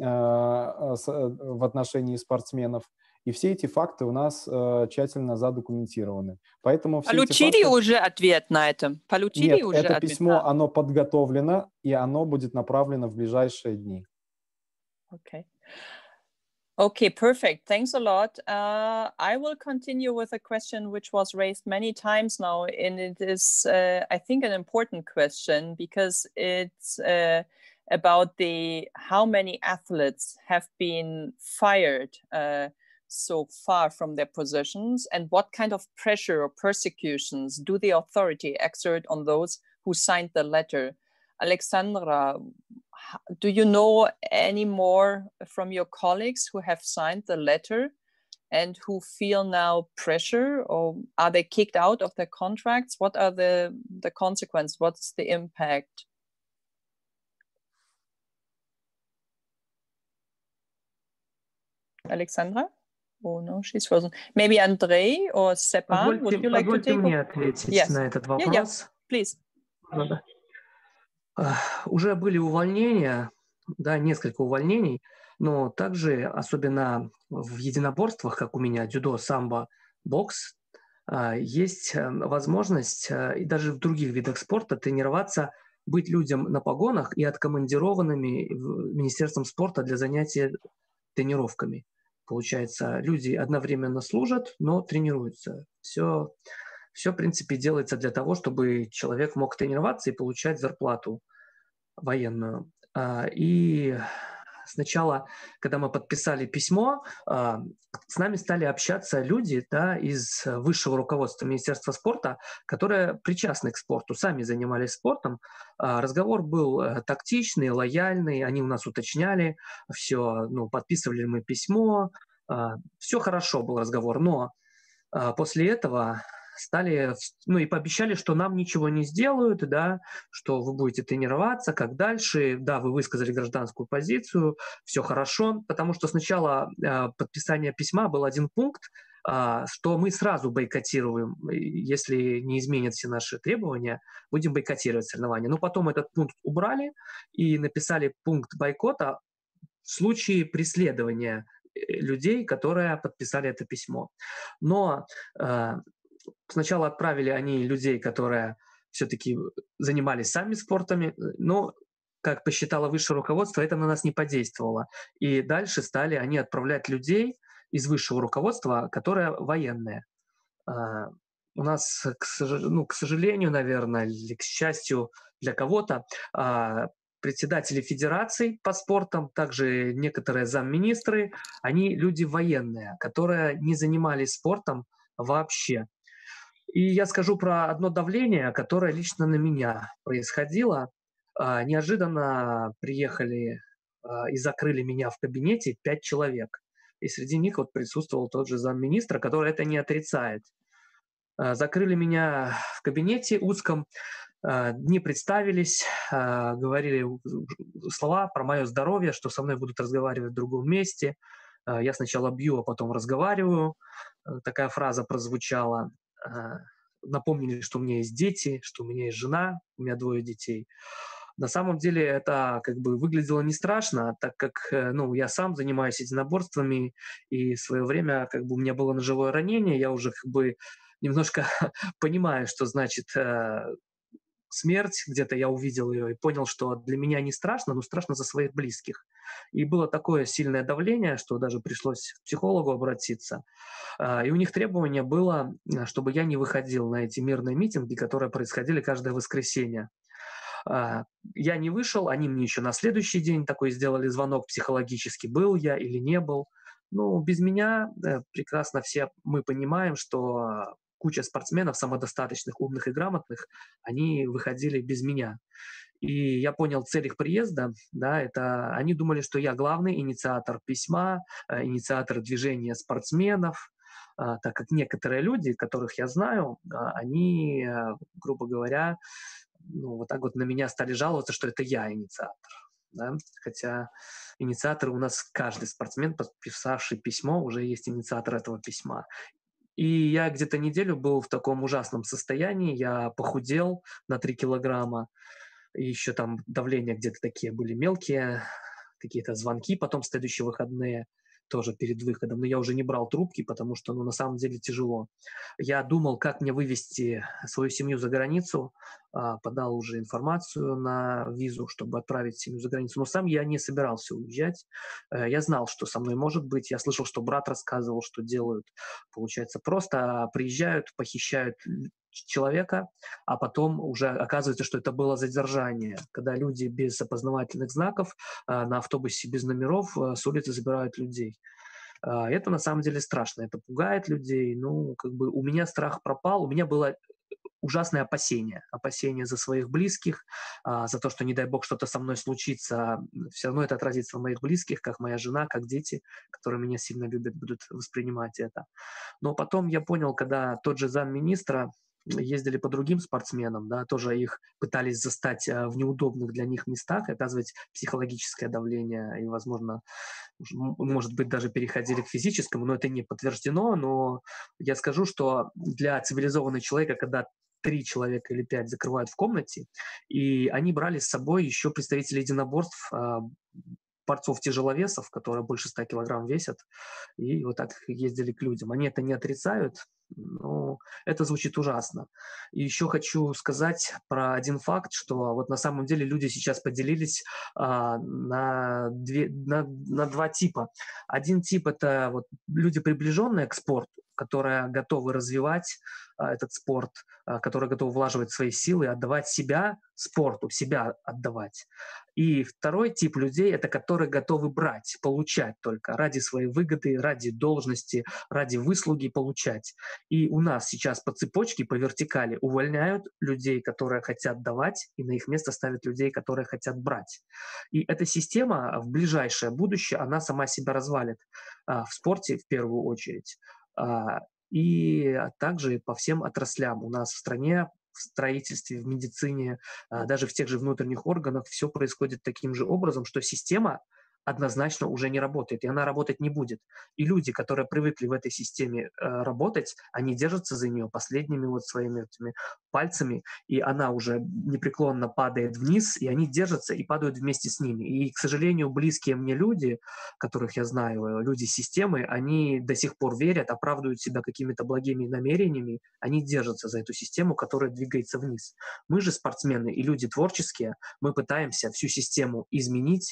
в отношении спортсменов. И все эти факты у нас тщательно задокументированы. Поэтому все Получили уже ответ на это? Получили Нет, уже это ответ? письмо, оно подготовлено, и оно будет направлено в ближайшие дни. Okay. Okay, perfect. Thanks a lot. I will continue with a question which was raised many times now, and it is, I think, an important question because it's about how many athletes have been fired so far from their positions, and what kind of pressure or persecutions do the authority exert on those who signed the letter. Alexandra, do you know any more from your colleagues who have signed the letter and who feel now pressure, or are they kicked out of their contracts? What are the consequences? What's the impact? Alexandra? Oh no, she's frozen. Maybe Andrei or Stepan, would you like to take? Позвольте мне ответить на этот вопрос. Please. Уже были увольнения, да, несколько увольнений, но также, особенно в единоборствах, как у меня, дзюдо, самбо, бокс, есть возможность и даже в других видах спорта тренироваться, быть людям на погонах и откомандированными Министерством спорта для занятия тренировками. Получается, люди одновременно служат, но тренируются. Все, в принципе, делается для того, чтобы человек мог тренироваться и получать зарплату военную. И сначала, когда мы подписали письмо, с нами стали общаться люди, да, из высшего руководства Министерства спорта, которые причастны к спорту, сами занимались спортом. Разговор был тактичный, лояльный, они у нас уточняли все, подписывали мы письмо, все хорошо был разговор, но после этого стали, и пообещали, что нам ничего не сделают, да, что вы будете тренироваться, как дальше, да, вы высказали гражданскую позицию, все хорошо, потому что сначала подписания письма был один пункт, что мы сразу бойкотируем, если не изменят все наши требования, будем бойкотировать соревнования. Но потом этот пункт убрали и написали пункт бойкота в случае преследования людей, которые подписали это письмо. Но сначала отправили они людей, которые все-таки занимались сами спортами, но, как посчитало высшее руководство, это на нас не подействовало. И дальше стали они отправлять людей из высшего руководства, которое военное. У нас, к сожалению, наверное, или к счастью для кого-то, председатели федераций по спортам, также некоторые замминистры, они люди военные, которые не занимались спортом вообще. И я скажу про одно давление, которое лично на меня происходило. Неожиданно приехали и закрыли меня в кабинете 5 человек. И среди них вот присутствовал тот же замминистра, который это не отрицает. Закрыли меня в кабинете узком, не представились, говорили слова про мое здоровье, что со мной будут разговаривать в другом месте. Я сначала бью, а потом разговариваю. Такая фраза прозвучала. Напомнили, что у меня есть дети, что у меня есть жена, у меня 2 детей. На самом деле это как бы выглядело не страшно, так как я сам занимаюсь единоборствами, и в свое время как бы у меня было ножевое ранение, я уже как бы немножко понимаю, что значит смерть, где-то я увидел ее и понял, что для меня не страшно, но страшно за своих близких. И было такое сильное давление, что даже пришлось к психологу обратиться. И у них требование было, чтобы я не выходил на эти мирные митинги, которые происходили каждое воскресенье. Я не вышел, они мне еще на следующий день такой сделали звонок психологический, был я или не был. Без меня прекрасно все мы понимаем, что куча спортсменов самодостаточных, умных и грамотных, они выходили без меня. И я понял цель их приезда, это они думали, что я главный инициатор письма, инициатор движения спортсменов, так как некоторые люди, которых я знаю, они, грубо говоря, вот так вот на меня стали жаловаться, что это я инициатор. Да? Хотя инициатор у нас каждый спортсмен, подписавший письмо, уже есть инициатор этого письма. И я где-то неделю был в таком ужасном состоянии, я похудел на 3 килограмма, и еще там давления где-то такие были мелкие, какие-то звонки потом в следующие выходные, тоже перед выходом, но я уже не брал трубки, потому что, на самом деле тяжело. Я думал, как мне вывести свою семью за границу, подал уже информацию на визу, чтобы отправить семью за границу, но сам я не собирался уезжать. Я знал, что со мной может быть, я слышал, что брат рассказывал, что делают. Получается, просто приезжают, похищают человека, а потом уже оказывается, что это было задержание, когда люди без опознавательных знаков на автобусе без номеров с улицы забирают людей. Это на самом деле страшно, это пугает людей. У меня страх пропал, у меня было ужасное опасение за своих близких, за то, что, не дай бог, что-то со мной случится, все равно это отразится на моих близких, как моя жена, как дети, которые меня сильно любят, будут воспринимать это. Но потом я понял, когда тот же замминистра ездили по другим спортсменам, тоже их пытались застать в неудобных для них местах, оказывать психологическое давление и, возможно, может быть, даже переходили к физическому, но это не подтверждено. Но я скажу, что для цивилизованного человека, когда 3 человека или 5 закрывают в комнате, и они брали с собой еще представителей единоборств, борцов-тяжеловесов, которые больше 100 килограмм весят, и вот так ездили к людям. Они это не отрицают, но это звучит ужасно. И еще хочу сказать про один факт, что вот на самом деле люди сейчас поделились на 2 типа. Один тип — это вот люди, приближенные к спорту, которые готовы развивать этот спорт, которые готовы влаживать свои силы, отдавать себя спорту, себя отдавать. И второй тип людей — это которые готовы брать, получать только ради своей выгоды, ради должности, ради выслуги получать. И у нас сейчас по цепочке, по вертикали увольняют людей, которые хотят давать, и на их место ставят людей, которые хотят брать. И эта система в ближайшее будущее, она сама себя развалит в спорте в первую очередь. И также по всем отраслям у нас в стране, в строительстве, в медицине, даже в тех же внутренних органах все происходит таким же образом, что система однозначно уже не работает, и она работать не будет. И люди, которые привыкли в этой системе работать, они держатся за нее последними вот своими этими пальцами, и она уже непреклонно падает вниз, и они держатся и падают вместе с ними. И, к сожалению, близкие мне люди, которых я знаю, люди системы, они до сих пор верят, оправдывают себя какими-то благими намерениями, они держатся за эту систему, которая двигается вниз. Мы же спортсмены и люди творческие, мы пытаемся всю систему изменить,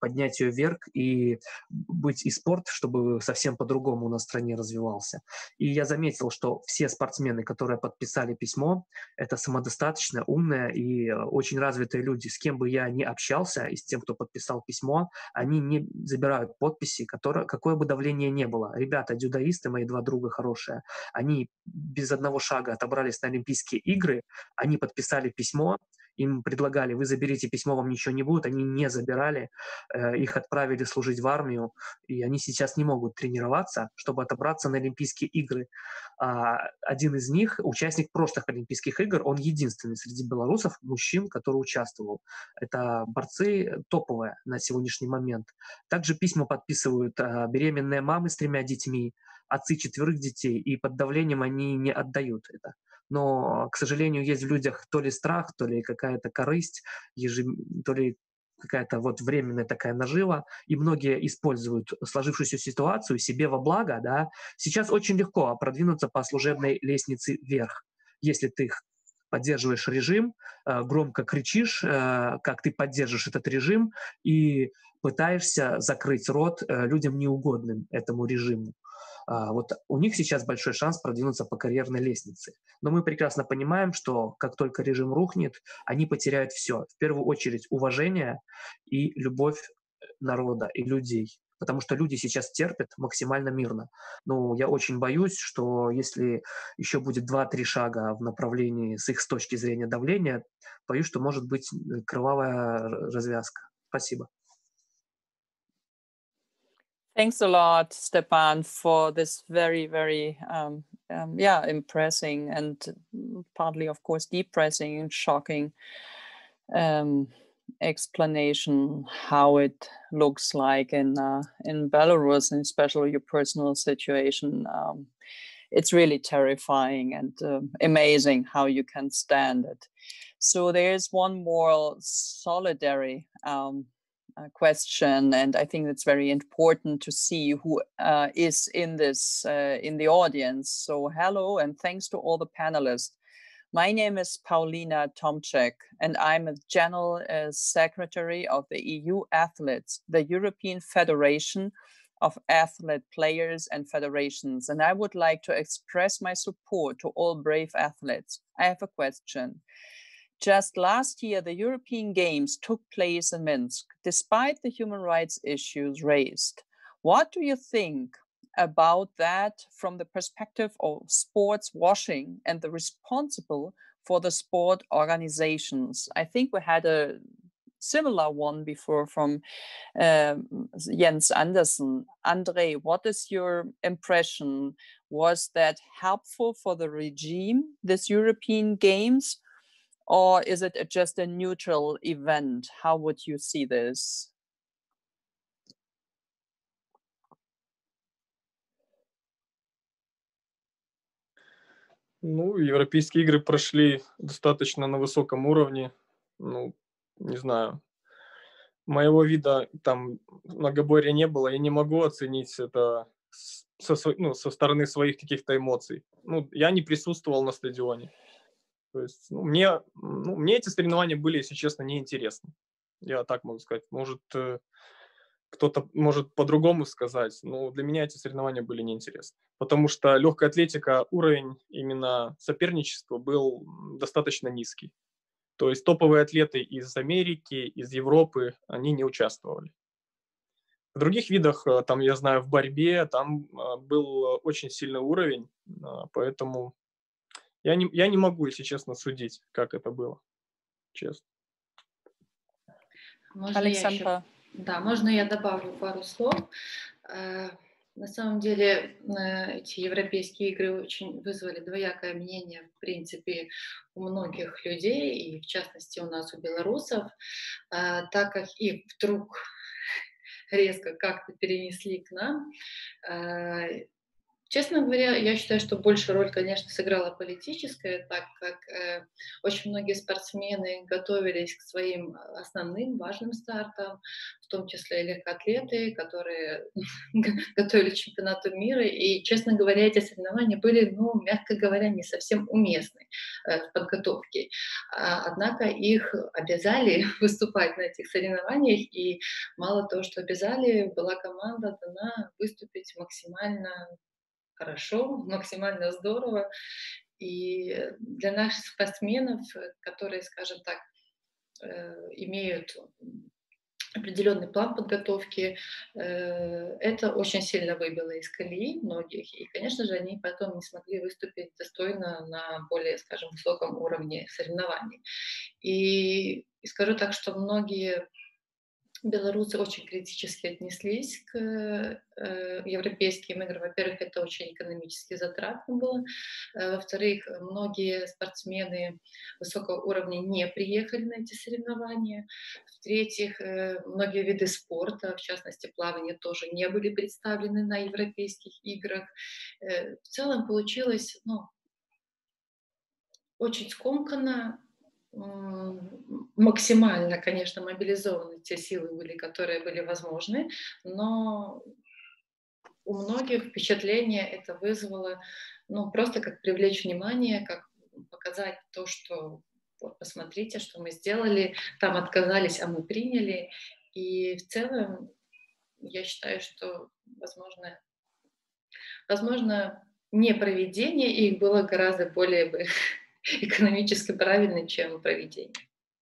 поднять ее вверх и быть и спорт, чтобы совсем по-другому у нас в стране развивался. И я заметил, что все спортсмены, которые подписали письмо, это самодостаточно умные и очень развитые люди. С кем бы я ни общался, и с тем, кто подписал письмо, они не забирают подписи, какое бы давление ни было. Ребята, дзюдоисты, мои два друга хорошие, они без одного шага отобрались на Олимпийские игры, они подписали письмо, им предлагали, вы заберите письмо, вам ничего не будет, они не забирали, их отправили служить в армию, и они сейчас не могут тренироваться, чтобы отобраться на Олимпийские игры. Один из них, участник прошлых Олимпийских игр, он единственный среди белорусов, мужчин, который участвовал. Это борцы топовые на сегодняшний момент. Также письма подписывают беременные мамы с 3 детьми, отцы 4 детей, и под давлением они не отдают это. Но, к сожалению, есть в людях то ли страх, то ли какая-то корысть, то ли какая-то вот временная такая нажива, и многие используют сложившуюся ситуацию себе во благо, да. Сейчас очень легко продвинуться по служебной лестнице вверх, если ты поддерживаешь режим, громко кричишь, как ты поддержишь этот режим, и пытаешься закрыть рот людям неугодным этому режиму. Вот у них сейчас большой шанс продвинуться по карьерной лестнице. Но мы прекрасно понимаем, что как только режим рухнет, они потеряют все. В первую очередь уважение и любовь народа и людей. Потому что люди сейчас терпят максимально мирно. Но я очень боюсь, что если еще будет 2-3 шага в направлении с их с точки зрения давления, боюсь, что может быть кровавая развязка. Спасибо. Thanks a lot, Stepan, for this very, very, impressing and partly, of course, depressing and shocking explanation how it looks like in Belarus, and especially your personal situation. It's really terrifying and amazing how you can stand it. So there's one more solidary question, and I think it's very important to see who is in this in the audience. So hello and thanks to all the panelists. My name is Paulina Tomczyk, and I'm a General Secretary of the EU Athletes, the European Federation of Athlete Players and Federations. And I would like to express my support to all brave athletes. I have a question. Just last year, the European Games took place in Minsk, despite the human rights issues raised. What do you think about that from the perspective of sports washing and the responsible for the sport organizations? I think we had a similar one before from Jens Andersen. Andre, what is your impression? Was that helpful for the regime, this European Games? Or is it just a neutral event? How would you see this? Ну, европейские игры прошли достаточно на высоком уровне. Ну, не знаю. Моего вида там многоборья не было. Я не могу оценить это со стороны своих каких-то эмоций. Ну, я не присутствовал на стадионе. То есть, мне эти соревнования были, если честно, неинтересны. Я так могу сказать. Может, кто-то может по-другому сказать, но для меня эти соревнования были неинтересны. Потому что легкая атлетика, уровень именно соперничества был достаточно низкий. То есть топовые атлеты из Америки, из Европы, они не участвовали. В других видах, там, я знаю, в борьбе, там был очень сильный уровень, поэтому я не могу, если честно, судить, как это было, честно. Александра. Можно я добавлю пару слов? На самом деле эти европейские игры очень вызвали двоякое мнение, в принципе, у многих людей, и в частности у нас, у белорусов, так как их вдруг резко как-то перенесли к нам. Честно говоря, я считаю, что большая роль, конечно, сыграла политическая, так как очень многие спортсмены готовились к своим основным важным стартам, в том числе и легкоатлеты, которые готовились к чемпионату мира. И, честно говоря, эти соревнования были, ну, мягко говоря, не совсем уместны в подготовке. Однако их обязали выступать на этих соревнованиях, и мало того, что обязали, была команда дана выступить максимально хорошо, максимально здорово. И для наших спортсменов, которые, скажем так, имеют определенный план подготовки, это очень сильно выбило из колеи многих. И, конечно же, они потом не смогли выступить достойно на более, скажем, высоком уровне соревнований. И скажу так, что многие белорусы очень критически отнеслись к европейским играм. Во-первых, это очень экономически затратно было. Во-вторых, многие спортсмены высокого уровня не приехали на эти соревнования. В-третьих, многие виды спорта, в частности плавание, тоже не были представлены на европейских играх. В целом получилось, ну, очень скомканно. Максимально, конечно, мобилизованы те силы были, которые были возможны, но у многих впечатление это вызвало, ну, просто как привлечь внимание, как показать то, что вот, посмотрите, что мы сделали, там отказались, а мы приняли. И в целом я считаю, что, возможно, не проведение их было гораздо более бы экономически правильным, чем проведение.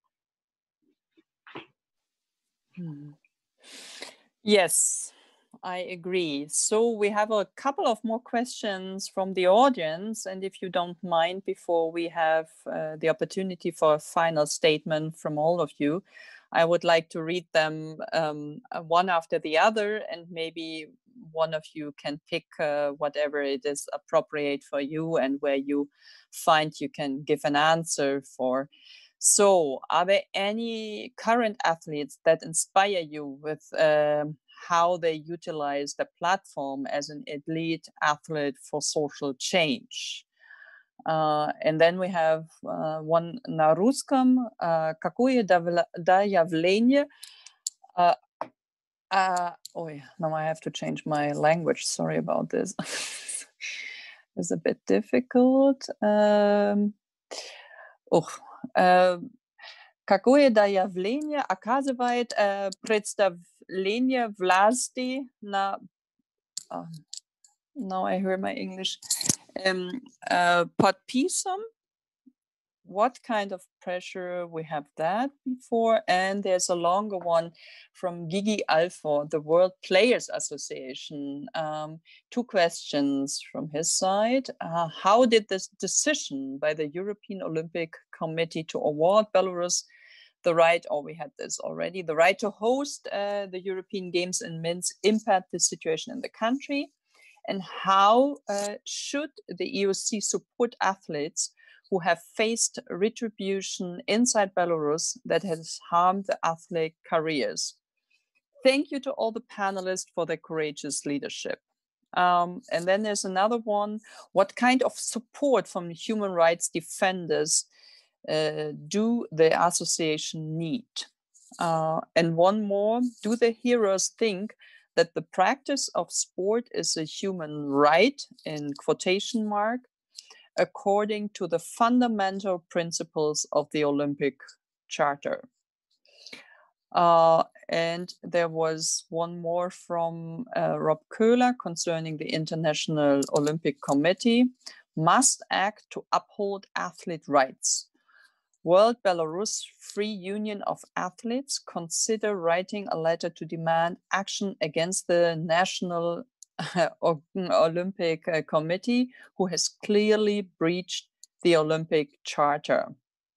Yes, I agree. So we have a couple of more questions from the audience. And if you don't mind, before we have the opportunity for a final statement from all of you, I would like to read them one after the other, and maybe one of you can pick whatever it is appropriate for you and where you find you can give an answer for. So, are there any current athletes that inspire you with how they utilize the platform as an elite athlete for social change? And then we have one на русском. Какое явление... now I have to change my language. Sorry about this. It's a bit difficult. Какое явление оказывает представление власти на... Now I hear my English. Подписом. What kind of pressure? We have that before. And there's a longer one from Gigi Alfo, the World Players Association. 2 questions from his side. How did this decision by the European Olympic Committee to award Belarus the right, or we had this already, the right to host the European Games in Minsk impact the situation in the country? And how should the EOC support athletes who have faced retribution inside Belarus that has harmed the athlete careers? Thank you to all the panelists for their courageous leadership. And then there's another one. What kind of support from human rights defenders do the association need? And one more, do the heroes think that the practice of sport is a human right, in quotation mark, according to the fundamental principles of the Olympic Charter? And there was one more from Rob Köhler concerning the International Olympic Committee must act to uphold athlete rights. World Belarus Free Union of Athletes consider writing a letter to demand action against the National Olympic Committee, who has clearly breached the Olympic Charter.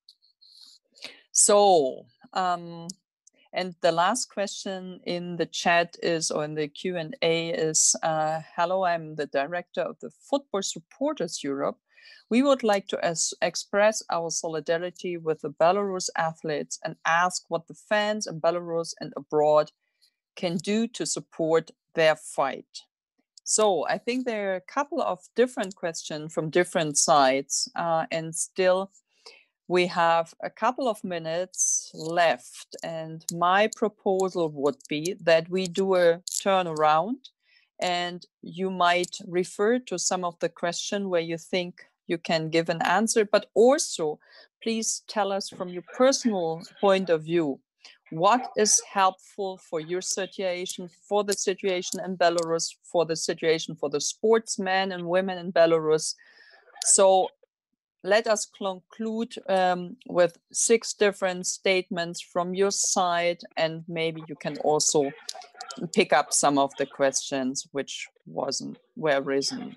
So, and the last question in the chat is, or in the Q&A is, hello, I'm the director of the Football Supporters Europe. We would like to express our solidarity with the Belarus athletes and ask what the fans in Belarus and abroad can do to support their fight. So I think there are a couple of different questions from different sides, and still we have a couple of minutes left. And my proposal would be that we do a turnaround, and you might refer to some of the question where you think you can give an answer, but also please tell us from your personal point of view, what is helpful for your situation, for the situation in Belarus, for the situation for the sportsmen and women in Belarus. So let us conclude with 6 different statements from your side, and maybe you can also pick up some of the questions which were risen.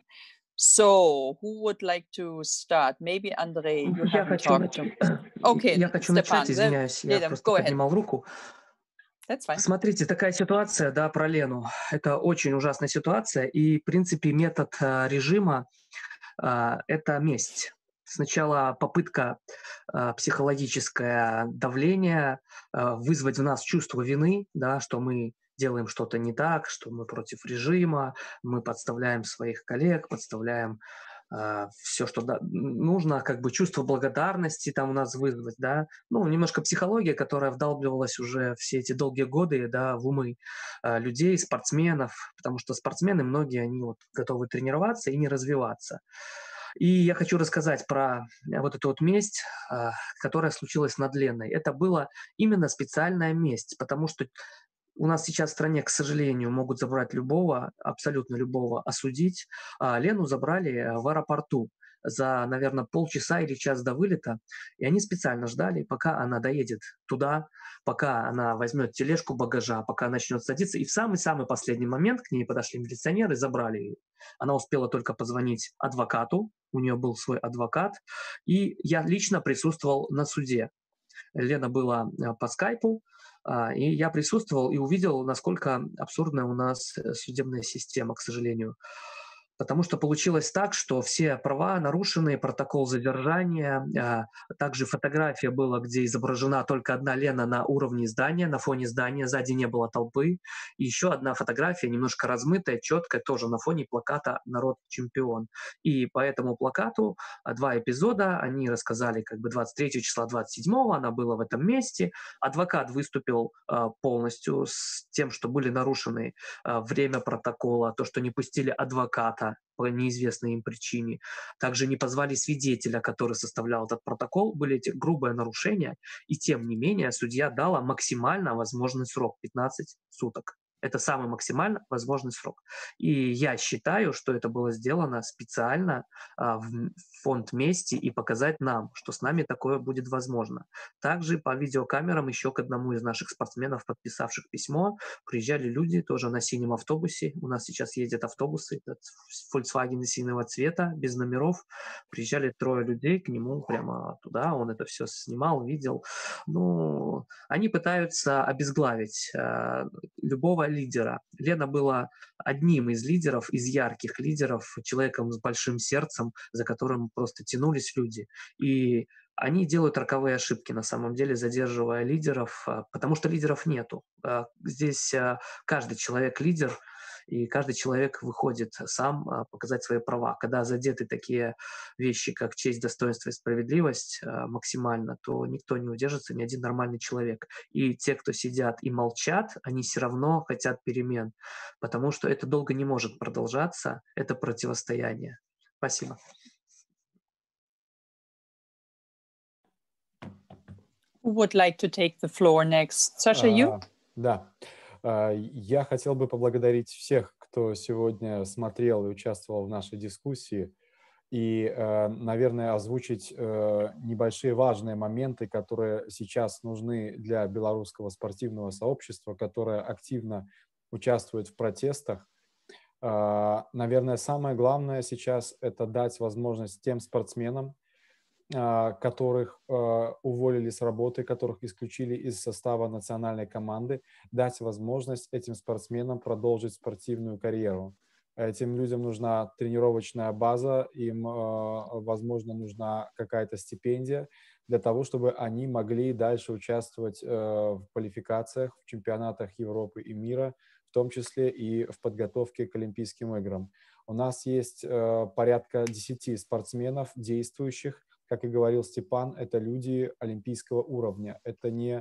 So, who would like to start? Maybe Andrei, you haven't talked to. Okay, Я хочу Stepan, начать, извиняюсь, я Adam, просто go ahead. поднимал руку. That's fine. Смотрите, такая ситуация, да, про Лену. Это очень ужасная ситуация, и, в принципе, метод режима это месть. Сначала попытка психологическое давление, вызвать в нас чувство вины, да, что мы делаем что-то не так, что мы против режима, мы подставляем своих коллег, подставляем все, что нужно, как бы чувство благодарности там у нас вызвать, да, ну, немножко психология, которая вдалбливалась уже все эти долгие годы, да, в умы людей, спортсменов, потому что спортсмены, многие, они вот готовы тренироваться и не развиваться. И я хочу рассказать про вот эту вот месть, которая случилась над Леной. Это была именно специальная месть, потому что у нас сейчас в стране, к сожалению, могут забрать любого, абсолютно любого, осудить. Лену забрали в аэропорту за, наверное, полчаса или час до вылета, и они специально ждали, пока она доедет туда, пока она возьмет тележку багажа, пока начнет садиться, и в самый-самый последний момент к ней подошли милиционеры и забрали ее. Она успела только позвонить адвокату, у нее был свой адвокат, и я лично присутствовал на суде. Лена была по скайпу, и я присутствовал и увидел, насколько абсурдная у нас судебная система, к сожалению. Потому что получилось так, что все права нарушены, протокол задержания, также фотография была, где изображена только одна Лена на уровне здания, на фоне здания, сзади не было толпы. И еще одна фотография, немножко размытая, четкая, тоже на фоне плаката «Народ чемпион». И по этому плакату 2 эпизода, они рассказали как бы 23 числа, 27-го, она была в этом месте. Адвокат выступил полностью с тем, что были нарушены время протокола, то, что не пустили адвоката по неизвестной им причине. Также не позвали свидетеля, который составлял этот протокол. Были эти грубые нарушения, и тем не менее судья дала максимально возможный срок – 15 суток. Это самый максимально возможный срок. И я считаю, что это было сделано специально в фонд мести и показать нам, что с нами такое будет возможно. Также по видеокамерам еще к одному из наших спортсменов, подписавших письмо, приезжали люди тоже на синем автобусе. У нас сейчас ездят автобусы Volkswagen синего цвета, без номеров. Приезжали 3 людей к нему прямо туда, он это все снимал, видел. Ну, они пытаются обезглавить любого лидера. Лена была одним из лидеров, из ярких лидеров, человеком с большим сердцем, за которым просто тянулись люди. И они делают роковые ошибки, на самом деле, задерживая лидеров, потому что лидеров нету. Здесь каждый человек лидер, и каждый человек выходит сам показать свои права. Когда задеты такие вещи, как честь, достоинство и справедливость максимально, то никто не удержится, ни один нормальный человек. И те, кто сидят и молчат, они все равно хотят перемен, потому что это долго не может продолжаться, это противостояние. Спасибо. Who would like to take the floor next? Sasha, you? Да. Я хотел бы поблагодарить всех, кто сегодня смотрел и участвовал в нашей дискуссии, и, наверное, озвучить небольшие важные моменты, которые сейчас нужны для белорусского спортивного сообщества, которое активно участвует в протестах. Наверное, самое главное сейчас – это дать возможность тем спортсменам, которых уволили с работы, которых исключили из состава национальной команды, дать возможность этим спортсменам продолжить спортивную карьеру. Этим людям нужна тренировочная база, им, возможно, нужна какая-то стипендия для того, чтобы они могли дальше участвовать в квалификациях, в чемпионатах Европы и мира, в том числе и в подготовке к Олимпийским играм. У нас есть порядка 10 спортсменов действующих. Как и говорил Степан, это люди олимпийского уровня. Это не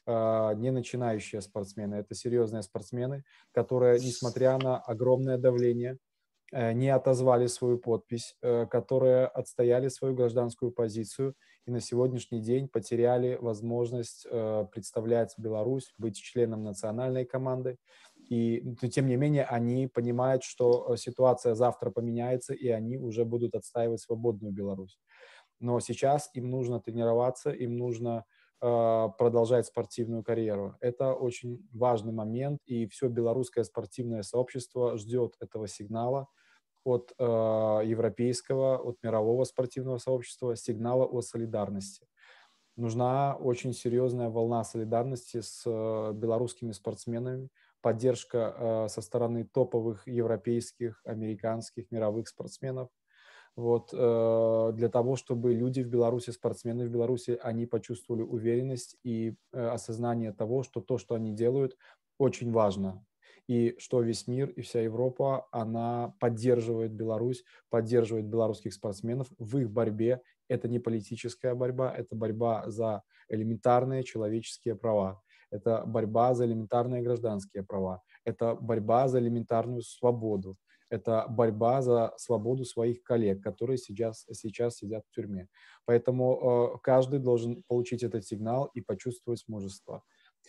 начинающие спортсмены, это серьезные спортсмены, которые, несмотря на огромное давление, не отозвали свою подпись, которые отстояли свою гражданскую позицию и на сегодняшний день потеряли возможность представлять Беларусь, быть членом национальной команды. И тем не менее они понимают, что ситуация завтра поменяется, и они уже будут отстаивать свободную Беларусь. Но сейчас им нужно тренироваться, им нужно продолжать спортивную карьеру. Это очень важный момент, и все белорусское спортивное сообщество ждет этого сигнала от европейского, от мирового спортивного сообщества, сигнала о солидарности. Нужна очень серьезная волна солидарности с белорусскими спортсменами, поддержка со стороны топовых европейских, американских, мировых спортсменов. Вот, для того, чтобы люди в Беларуси, спортсмены в Беларуси, они почувствовали уверенность и осознание того, что то, что они делают, очень важно. И что весь мир и вся Европа, она поддерживает Беларусь, поддерживает белорусских спортсменов в их борьбе. Это не политическая борьба, это борьба за элементарные человеческие права. Это борьба за элементарные гражданские права. Это борьба за элементарную свободу. Это борьба за свободу своих коллег, которые сейчас сидят в тюрьме. Поэтому каждый должен получить этот сигнал и почувствовать мужество.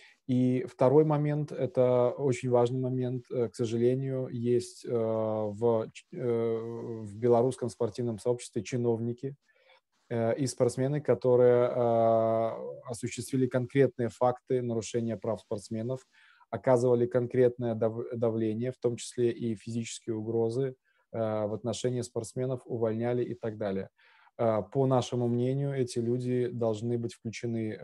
И второй момент, это очень важный момент, к сожалению, есть в белорусском спортивном сообществе чиновники и спортсмены, которые осуществили конкретные факты нарушения прав спортсменов, оказывали конкретное давление, в том числе и физические угрозы в отношении спортсменов, увольняли и так далее. По нашему мнению, эти люди должны быть включены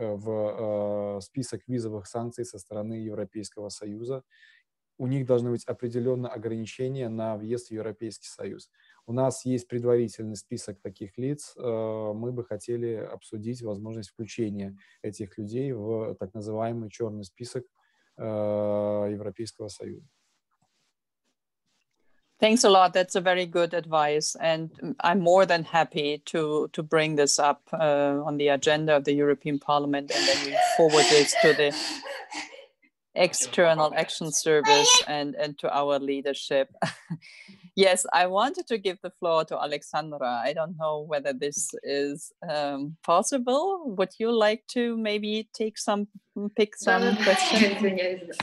в список визовых санкций со стороны Европейского Союза. У них должны быть определенные ограничения на въезд в Европейский Союз. У нас есть предварительный список таких лиц. Мы бы хотели обсудить возможность включения этих людей в так называемый черный список Европейского Союза. Thanks a lot. That's a very good advice. And I'm more than happy to bring this up on the agenda of the European Parliament, and then we forward this to the External Action Service and to our leadership. Yes, I wanted to give the floor to Alexandra. I don't know whether this is possible. Would you like to maybe pick some questions?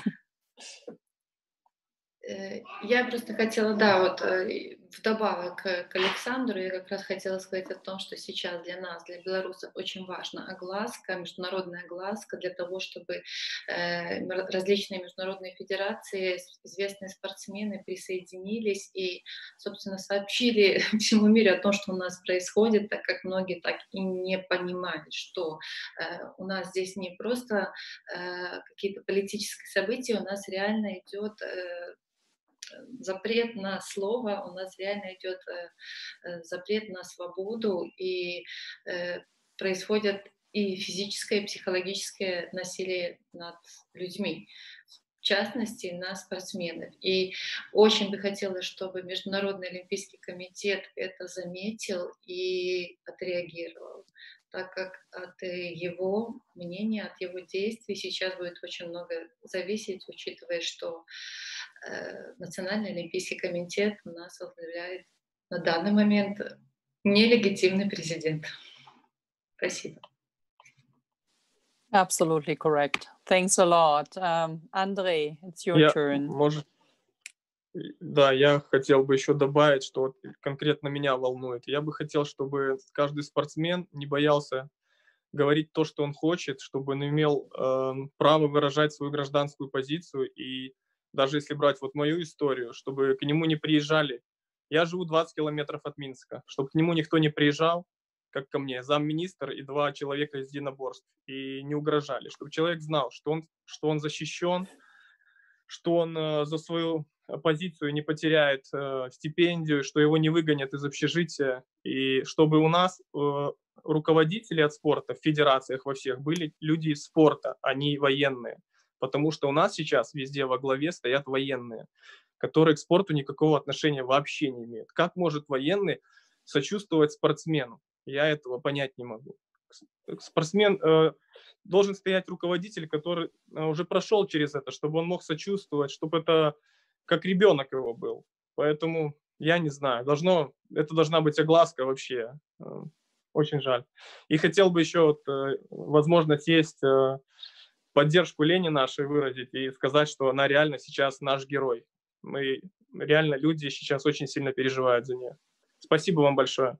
Я просто хотела, вот вдобавок к Александру, я как раз хотела сказать о том, что сейчас для нас, для белорусов, очень важна огласка, международная огласка для того, чтобы различные международные федерации, известные спортсмены присоединились и, собственно, сообщили всему миру о том, что у нас происходит, так как многие так и не понимали, что у нас здесь не просто какие-то политические события, у нас реально идет запрет на слово, у нас реально идет запрет на свободу, и происходит и физическое, и психологическое насилие над людьми, в частности, на спортсменов. И очень бы хотелось, чтобы Международный Олимпийский комитет это заметил и отреагировал, так как от его мнения, от его действий сейчас будет очень много зависеть, учитывая, что Национальный Олимпийский комитет у нас возглавляет на данный момент нелегитимный президент. Спасибо. Absolutely correct. Thanks a lot. Andrei, it's your turn. Да, я хотел бы еще добавить, что вот конкретно меня волнует. Я бы хотел, чтобы каждый спортсмен не боялся говорить то, что он хочет, чтобы он имел право выражать свою гражданскую позицию. И даже если брать вот мою историю, чтобы к нему не приезжали. Я живу 20 километров от Минска. Чтобы к нему никто не приезжал, как ко мне, замминистр и 2 человека из единоборств, и не угрожали. Чтобы человек знал, что он защищен, что он за свою позицию не потеряет стипендию, что его не выгонят из общежития, и чтобы у нас руководители от спорта в федерациях во всех были люди из спорта, а не военные. потому что у нас сейчас везде во главе стоят военные, которые к спорту никакого отношения вообще не имеют. Как может военный сочувствовать спортсмену? Я этого понять не могу. Спортсмен должен стоять руководитель, который уже прошел через это, чтобы он мог сочувствовать, чтобы это как ребенок его был. Поэтому я не знаю, это должна быть огласка вообще. Очень жаль. И хотел бы еще, возможно, сесть, поддержку Лене нашей выразить и сказать, что она реально сейчас наш герой. Мы реально, люди сейчас очень сильно переживают за нее. Спасибо вам большое.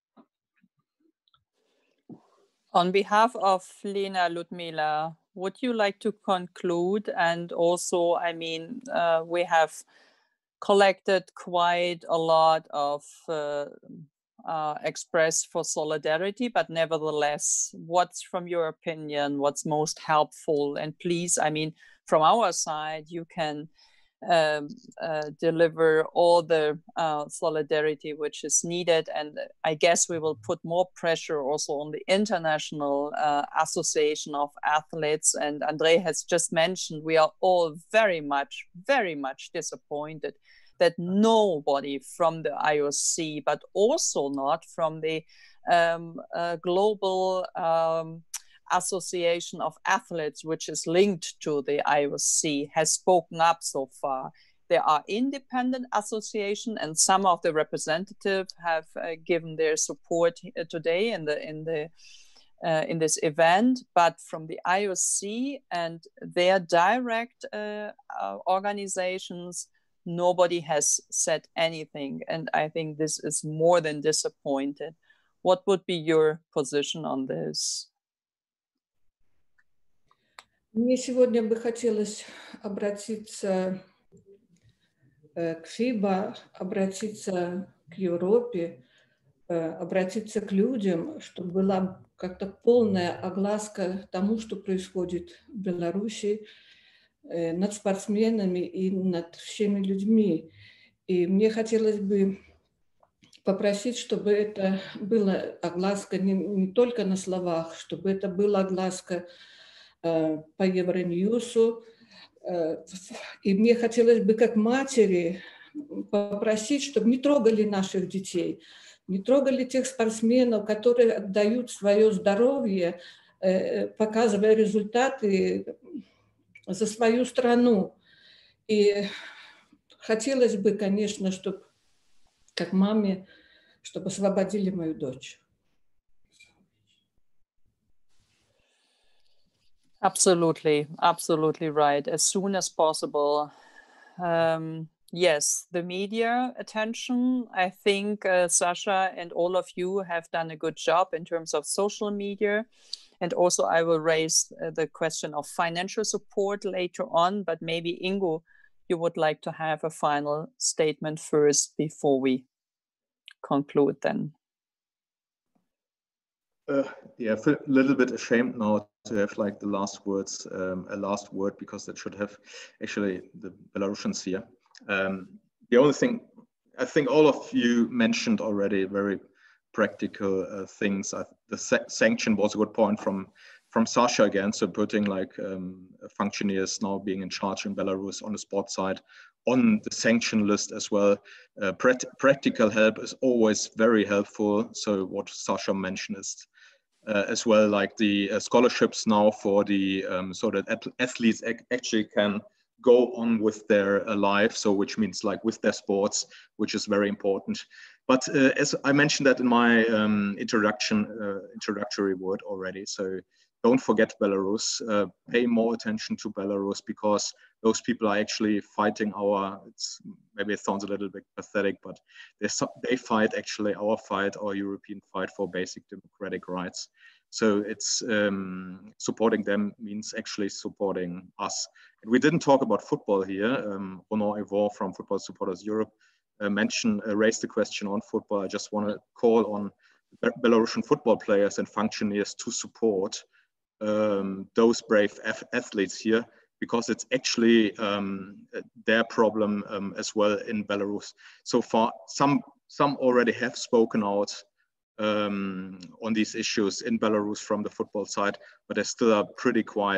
On behalf of Lena, Ludmila, would you like to conclude? And also, I mean, we have collected quite a lot of express for solidarity, but nevertheless, what's from your opinion, what's most helpful? And please, I mean, from our side, you can deliver all the solidarity which is needed. And I guess we will put more pressure also on the International Association of Athletes. And André has just mentioned, we are all very much disappointed that nobody from the IOC, but also not from the global Association of Athletes, which is linked to the IOC, has spoken up so far. There are independent associations, and some of the representatives have given their support today in this event. But from the IOC and their direct organizations, nobody has said anything, and I think this is more than disappointed. What would be your position on this? Мне сегодня бы хотелось обратиться к ФИБА, обратиться к Европе, обратиться к людям, чтобы была как-то полная огласка тому, что происходит в Беларуси над спортсменами и над всеми людьми. И мне хотелось бы попросить, чтобы это была огласка не только на словах, чтобы это была огласка по Евроньюсу. И мне хотелось бы как матери попросить, чтобы не трогали наших детей, не трогали тех спортсменов, которые отдают свое здоровье, показывая результаты за свою страну. И хотелось бы, конечно, чтобы как маме, чтобы освободили мою дочь. Absolutely right. As soon as possible. Yes, the media attention. I think Sasha and all of you have done a good job in terms of social media. And also I will raise the question of financial support later on, but maybe Ingo, you would like to have a final statement first before we conclude then. Yeah, I feel a little bit ashamed now to have like the last words, a last word, because that should have actually the Belarusians here. The only thing, I think all of you mentioned already very practical things. The sanction was a good point from Sasha again. So putting like functionaries now being in charge in Belarus on the sports side, on the sanction list as well. Practical help is always very helpful. So what Sasha mentioned is as well, like the scholarships now for the so that athletes actually can go on with their life. So which means like with their sports, which is very important. But as I mentioned that in my introductory word already, so don't forget Belarus, pay more attention to Belarus, because those people are actually fighting maybe it sounds a little bit pathetic, but they fight actually our fight, our European fight for basic democratic rights. So it's supporting them means actually supporting us. And we didn't talk about football here. Ronan Yvon from Football Supporters Europe raised the question on football. I just want to call on Belarusian football players and functionaries to support those brave athletes here, because it's actually their problem as well in Belarus. So far, some already have spoken out on these issues in Belarus from the football side, but they still are pretty quiet.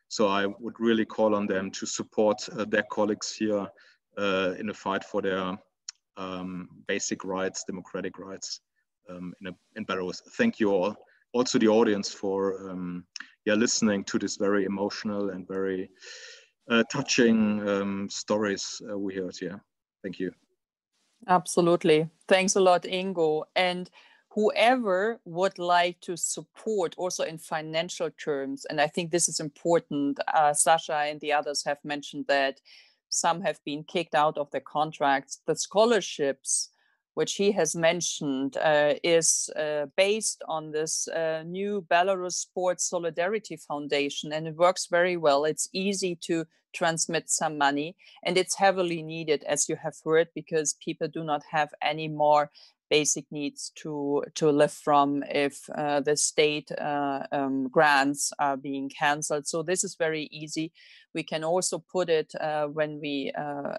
So I would really call on them to support their colleagues here in the fight for their basic rights, democratic rights in Belarus. Thank you all. Also the audience for listening to this very emotional and very touching stories we heard here. Thank you. Absolutely. Thanks a lot, Ingo. And whoever would like to support also in financial terms, and I think this is important, Sasha and the others have mentioned that some have been kicked out of their contracts. The scholarships, which he has mentioned, is based on this new Belarus Sports Solidarity Foundation, and it works very well. It's easy to transmit some money, and it's heavily needed, as you have heard, because people do not have any more basic needs to live from if the state grants are being cancelled. So this is very easy. We can also put it when we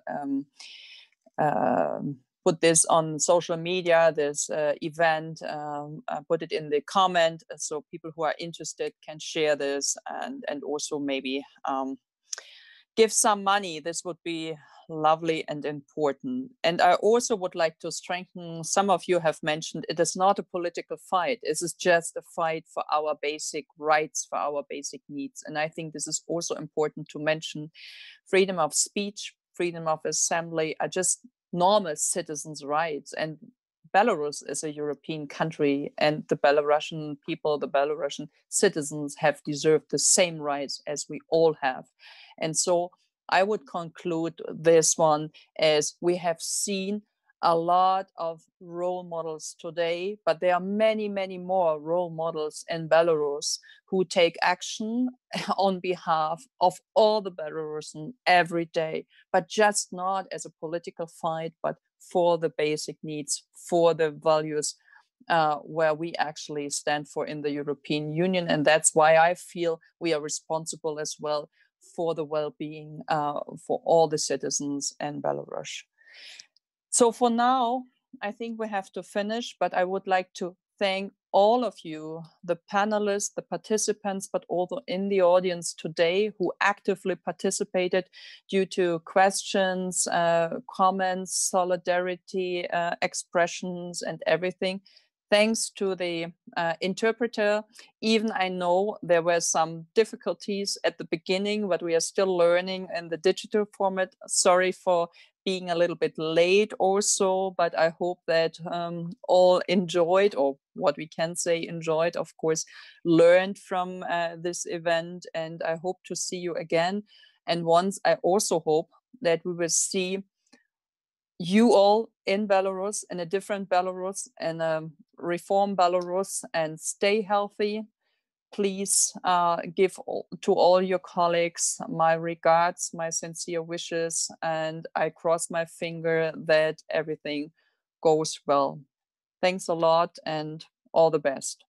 put this on social media, this event, put it in the comment so people who are interested can share this and also maybe give some money. This would be lovely and important. And I also would like to strengthen, some of you have mentioned, it is not a political fight. It is just a fight for our basic rights, for our basic needs. And I think this is also important to mention. Freedom of speech, freedom of assembly are just normal citizens' rights. And Belarus is a European country, and the Belarusian people, the Belarusian citizens have deserved the same rights as we all have. And so I would conclude this one as we have seen a lot of role models today, but there are many, many more role models in Belarus who take action on behalf of all the Belarusians every day, but just not as a political fight, but for the basic needs, for the values where we actually stand for in the European Union. And that's why I feel we are responsible as well for the well-being for all the citizens in Belarus. So for now, I think we have to finish, but I would like to thank all of you, the panelists, the participants, but also in the audience today who actively participated due to questions, comments, solidarity, expressions, and everything. Thanks to the interpreter. Even I know there were some difficulties at the beginning, but we are still learning in the digital format. Sorry for being a little bit late also, but I hope that all enjoyed, or what we can say enjoyed, of course, learned from this event. And I hope to see you again. And once I also hope that we will see you all in Belarus, in a different Belarus, and a reform Belarus, and stay healthy. Please give to all your colleagues my regards, my sincere wishes, and I cross my finger that everything goes well. Thanks a lot and all the best.